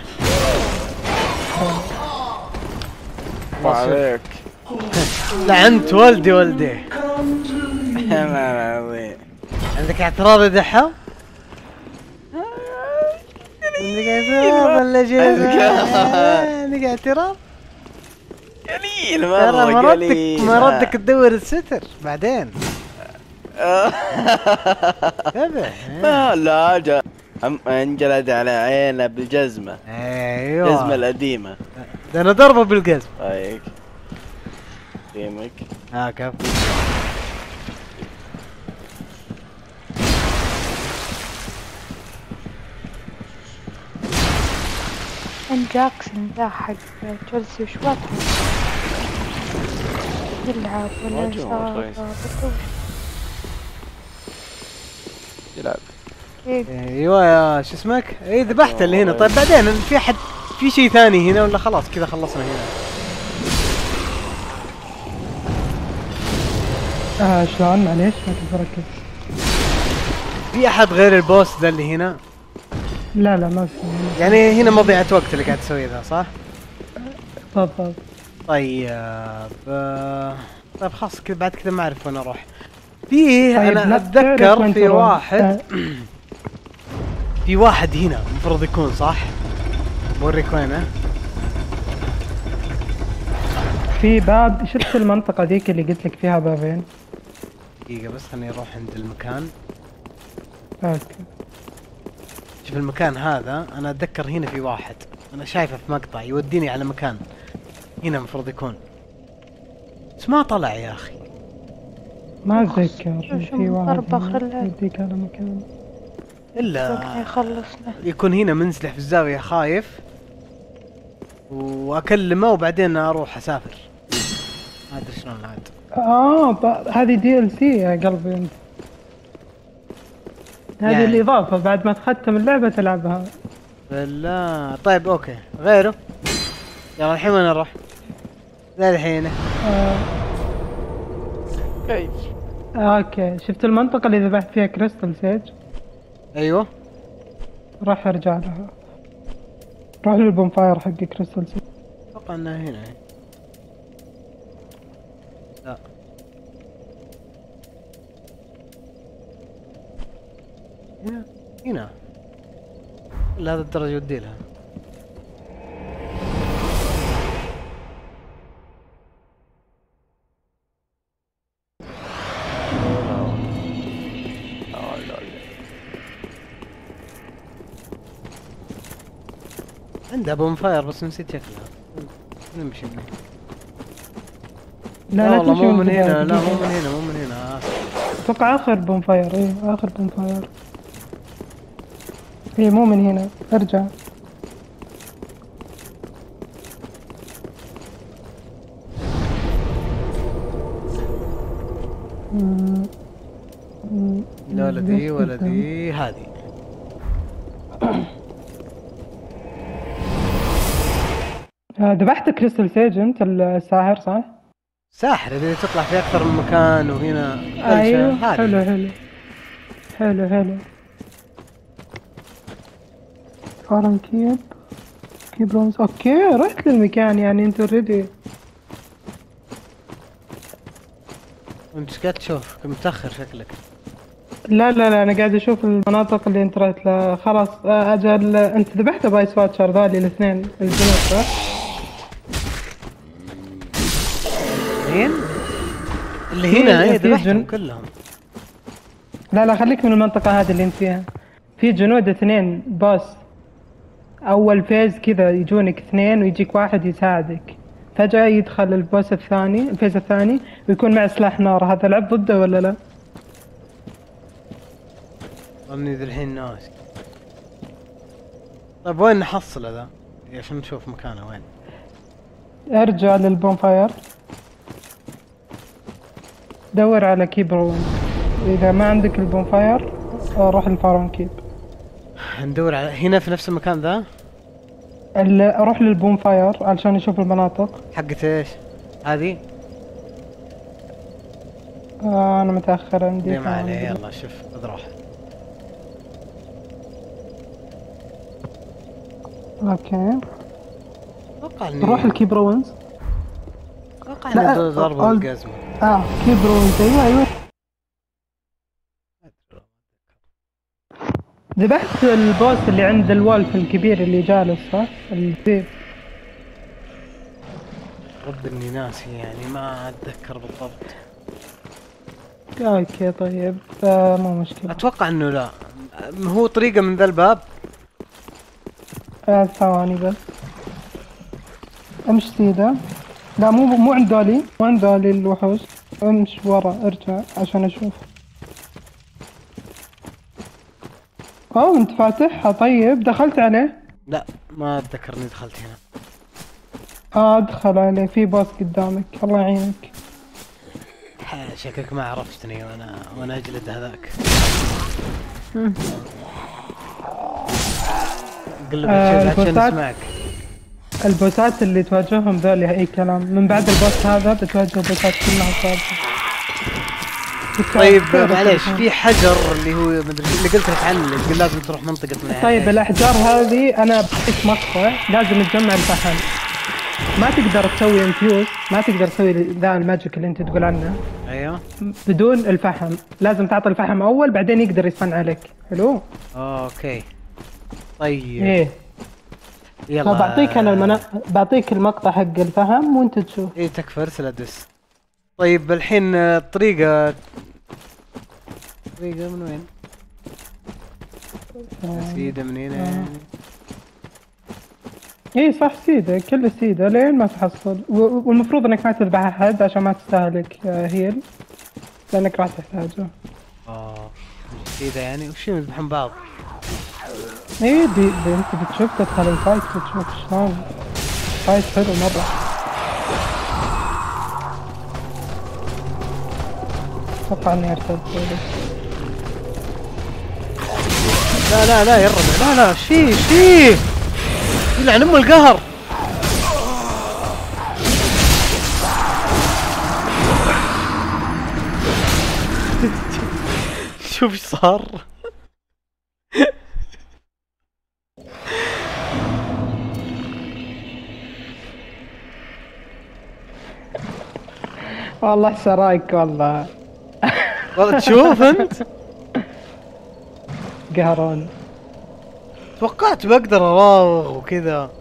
الله عليك. لعنت ولدي ولدي. ما العظيم. عندك اعتراض يا دحى؟ عندك اعتراض ولا شيء؟ عندك اعتراض؟ قليل ترى مرة قليل. ما ردك تدور الستر بعدين. انتبه. لا جا انجلد على عينه بالجزمة. ايوه الجزمة القديمة. ده انا ضربه بالقزم. هايك قيمك. كفو. ان جاكسون ذا حق تشيلسي وش وضعه؟ يلعب ولا راجل كويس. صار يلعب. ايوه يا شو اسمك؟ اي ذبحت اللي هنا. طيب بعدين في حد في شيء ثاني هنا ولا خلاص كذا خلصنا هنا؟ شلون معليش ما كنت بركز. في احد غير البوس ذا اللي هنا؟ لا ما في. يعني هنا مضيعة وقت اللي قاعد تسوي ذا صح؟ بالضبط. طيب طيب خلاص كذا بعد كذا ما اعرف وين اروح. في طيب انا اتذكر في واحد في واحد هنا المفروض يكون صح؟ بوريك وينه. في باب. شفت المنطقة ذيك اللي قلت لك فيها بابين؟ دقيقة بس خليني اروح عند المكان. اوكي. شوف المكان هذا انا اتذكر هنا في واحد انا شايفه في مقطع يوديني على مكان هنا المفروض يكون بس ما طلع يا اخي. ما اتذكر في واحد خلاه يديك على مكان الا يخلصنا. يكون هنا منسلح في الزاوية خايف واكلمه وبعدين اروح اسافر. ما ادري شلون عاد. هذه DLC يا قلبي انت. هذه يعني. الإضافة بعد ما تختم اللعبة تلعبها. لا طيب اوكي غيره. يلا الحين وين اروح؟ لا الحين. كيف؟ اوكي شفت المنطقة اللي ذبحت فيها كريستال سيج؟ ايوه راح ارجع لها. روح للبونفاير حق كريستال سيج. اتوقع انها هنا. لا هنا لهذا الدرجة يودي لها. عندها بونفاير بس نسيت شكلها. نمشي منه. لا والله تمشي مو من هنا. البداية. لا مو من هنا مو من هنا. اتوقع اخر بونفاير. ايه اخر بونفاير. ايه مو من هنا. ارجع. لا ولا دي ولا دي هذه. ذبحت كريستال سيج انت الساحر صح؟ ساحر اللي تطلع في اكثر من مكان وهنا. ايوه هذه. حلو فارم كيب رونز. اوكي رحت للمكان يعني انت اوريدي. انت ايش قاعد تشوف؟ متاخر شكلك. لا انا قاعد اشوف المناطق اللي انت رحت لها. خلاص اجل انت ذبحت بايس واتشر ذولي الاثنين الجنود صح؟ مين؟ اللي هنا في ايه ذبحتهم جن. كلهم. لا خليك من المنطقة هذه اللي انت فيها. في جنود اثنين باس. اول فيز كذا يجونك اثنين ويجيك واحد يساعدك. فجأة يدخل البوس الثاني الفيز الثاني ويكون معه سلاح نار. هذا لعب ضده ولا لا؟ ظني ذا الحين ناس. طيب وين نحصل ذا؟ عشان نشوف مكانه وين. ارجع للبونفاير، دور على كيب روين. اذا ما عندك البونفاير روح الفارون كيب. ندور على هنا في نفس المكان ذا. روح للبونفاير علشان نشوف المناطق. حقت ايش؟ هذه؟ انا متاخر عندي. ما عليه، يلا شوف خذ روح. اوكي اتوقع اني روح الكيب روينز. اتوقع لا، اني ضربه بالقزمه. كيب روينز. ايوه ذبحت البوس اللي عند الولف الكبير اللي جالس، صح؟ الذيب. رب اني ناسي يعني ما اتذكر بالضبط. اوكي طيب مو مشكلة. اتوقع انه لا، هو طريقة من ذا الباب. ثواني بس. امش سيدا. لا مو عند دولي، مو عند دولي الوحوش. امش ورا، ارجع عشان اشوف. انت فاتحها؟ طيب دخلت عليه؟ لا ما اتذكر اني دخلت هنا. ادخل عليه، في باص قدامك. الله يعينك. شكلك ما عرفتني وانا اجلد هذاك. قلب الشيء عشان اسمعك. البوسات اللي تواجههم ذولي اي كلام. من بعد البوس هذا بتواجه بوسات كلها صعبة. طيب معليش، في حجر اللي هو مدري اللي قلت لك عنه، اللي تقول لازم تروح منطقة من طيب الاحجار هذه انا بعطيك مقطع، لازم تجمع الفحم. ما تقدر تسوي انفيوز، ما تقدر تسوي ذا الماجيك اللي انت تقول عنه. ايوه بدون الفحم، لازم تعطي الفحم اول بعدين يقدر يصنع عليك. حلو؟ اوكي طيب. ايه يلا بعطيك انا بعطيك المقطع حق الفحم وانت تشوف. ايه تكفى ارسل ادرس. طيب الحين الطريقة من وين؟ سيدة من هنا يعني. ايه صح، سيدة، كل سيدة لين ما تحصل. والمفروض انك ما تذبح احد عشان ما تستهلك هيل، لانك راح تحتاجه. سيدة يعني وش يذبحون بعض؟ ايه دي انت بتشوف، تدخل الفايت بتشوف شلون. فايت حلو مرة. اتوقع اني ارسلت له. لا يا الربع، لا شي يلعن ام القهر. شوف ايش صار. والله سرايك والله. تشوف انت قهران. توقعت بقدر اراوغ وكذا.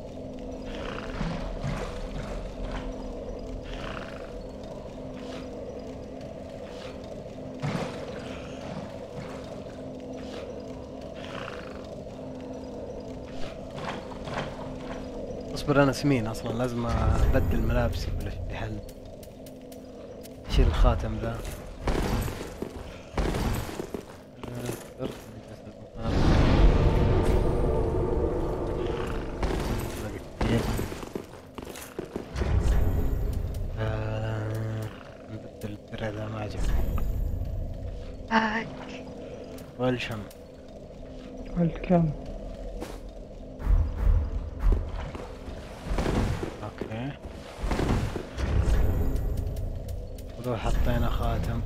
اصبر انا سمين اصلا، لازم ابدل ملابسي ولا في حل. شيل الخاتم ذا. نبدل الدرع ذا ما عجبني. والشم والكم. اوكي وذو حطينا خاتم.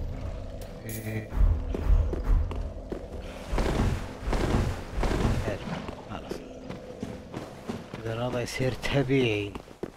خلاص اذا هذا يصير طبيعي.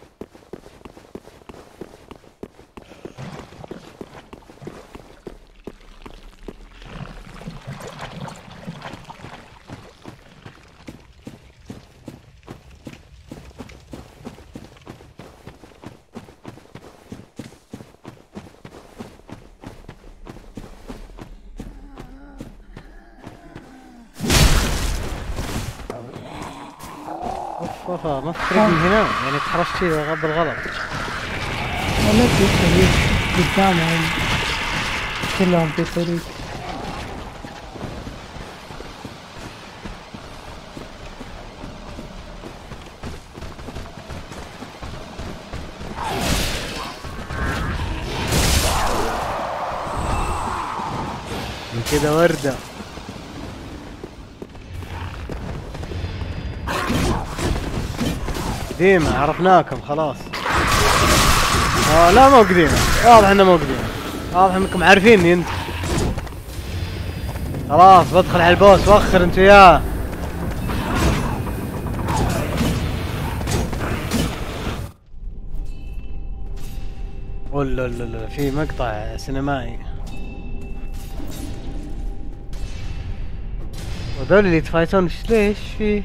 ما في طريق من هنا يعني، تحرشت شيء بالغلط. والله في طريق قدامهم كلهم في طريق. كذا وردة. قديمة عرفناكم خلاص. لا مو قديمة، واضح انه مو قديمة، واضح انكم عارفيني انت. خلاص بدخل على البوس، وخر انت وياه. ولا في مقطع سينمائي. وذول اللي يتفايتون ليش في؟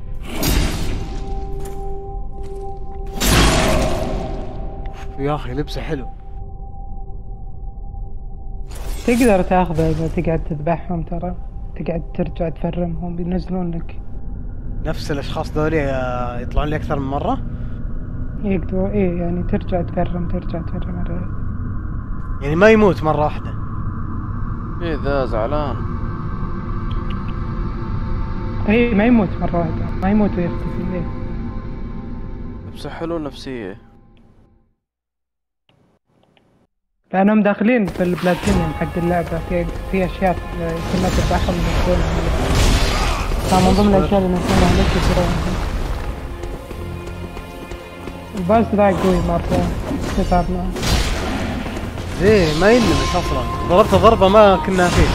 يا اخي لبسه حلو. تقدر تاخذه اذا تقعد تذبحهم، ترى تقعد ترجع تفرمهم بينزلون لك. نفس الاشخاص ذولي يطلعون لي اكثر من مرة؟ يقدروا ايه يعني ترجع تفرم مرة. يعني ما يموت مرة واحدة. ايه ذا زعلان. ايه ما يموت مرة واحدة، ما يموت ويختفي. ايه لبسه حلو نفسية. لأنهم داخلين في البلاتينيوم حق اللعبة، في أشياء كل ما تذبحهم ينزلونها. من ضمن الأشياء اللي ينزلونها لك يصيرون. الباص ذا قوي مرة، تتعب معه. ايه ما يلمس اصلا، ضربته ضربة ما كنا فيه.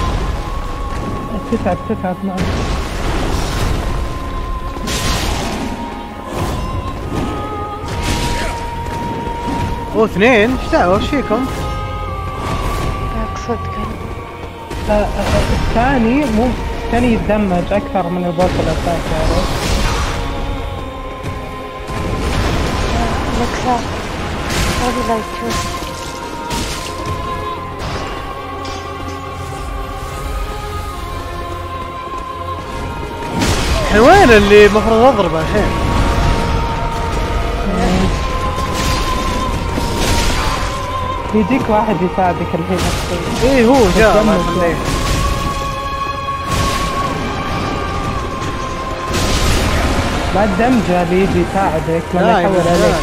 تتعب معه. اوه اثنين، ايش دعوة ايش فيكم؟ اقصد كان الثاني مو الثاني يتدمج أكثر من البوس الأساسي، عرفت؟ Alexa, how do you like to? وين اللي المفروض اضربه الحين؟ يجيك واحد يساعدك الحين. ايه هو جاء الله يخليه. بعد دمجه اللي يجي يساعدك لما يحول عليك.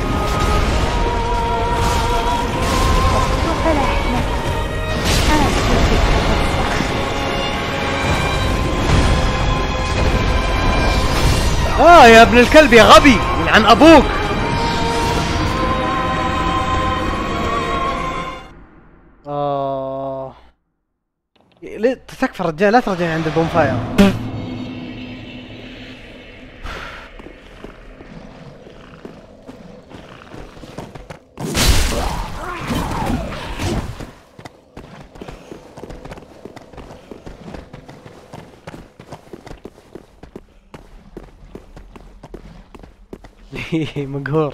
يا ابن الكلب يا غبي عن ابوك. ليه تكفى رجال، لا ترجعني عند البونفاير. مقهور.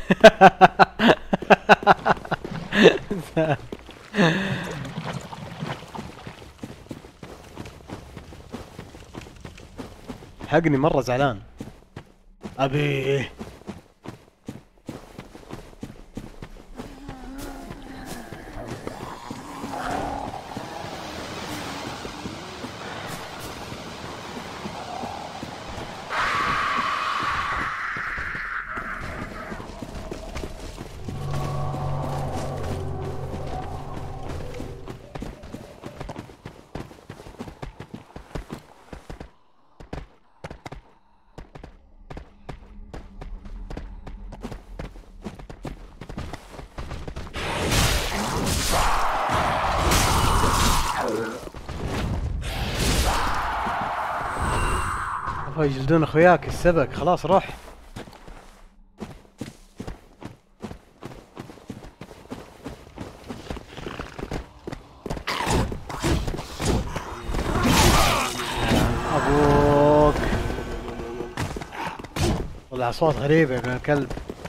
حقني مرة زعلان ابي. يجلدون اخوياك السبك. خلاص روح. ابوك طلع اصوات غريبة يا ابن الكلب.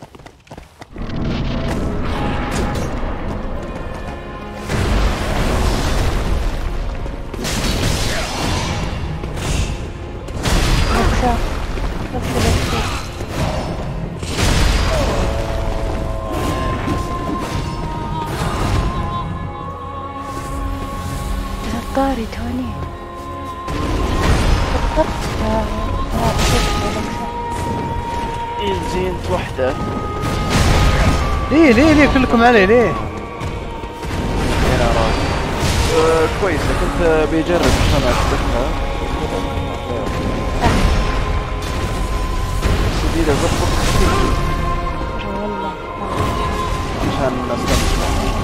طاري توني ايه زينت وحدة. ليه كلكم علي ليه؟ هنا راح كويسة، كنت بيجرب عشان أثبتها. جديدة ضبط والله عشان نستمتع.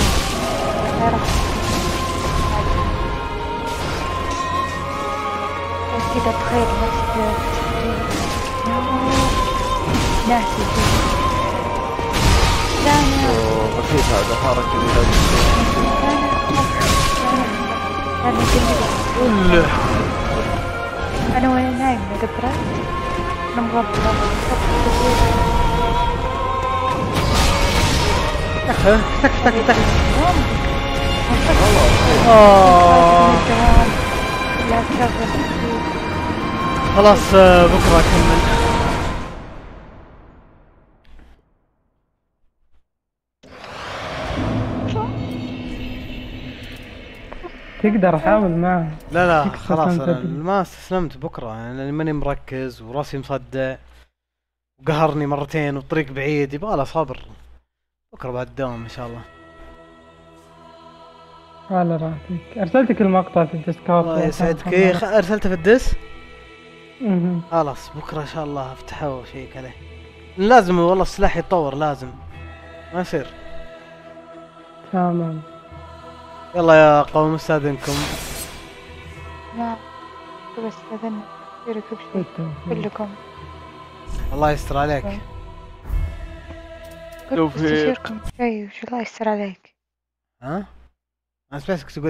كده تخيل ناسي لا بسيط هذا حركة لازم. أنا وأنا نايمة دبرت أنا مغفلة لا تشغل خلاص بكره اكمل. تقدر احاول معه. لا تكسر خلاص خمسة انا دقيقة. ما استسلمت بكره، يعني لاني ماني مركز وراسي مصدع وقهرني مرتين والطريق بعيد، يبغى صبر. بكره بعد الدوام ان شاء الله. على راحتك. ارسلتك المقطع في الديسكورد. الله يسعدك. ايه ارسلته في الدس. مهم. خلاص بكره ان شاء الله افتحه وشيك عليه. لازم والله السلاح يتطور، لازم ما يصير. تمام. يلا يا قوم استاذنكم. لا بس أذن يركب شيء كلكم. الله يستر عليك. قلت بستشيركم شيء وش الله يستر عليك. ها؟ انا سمعتك تقول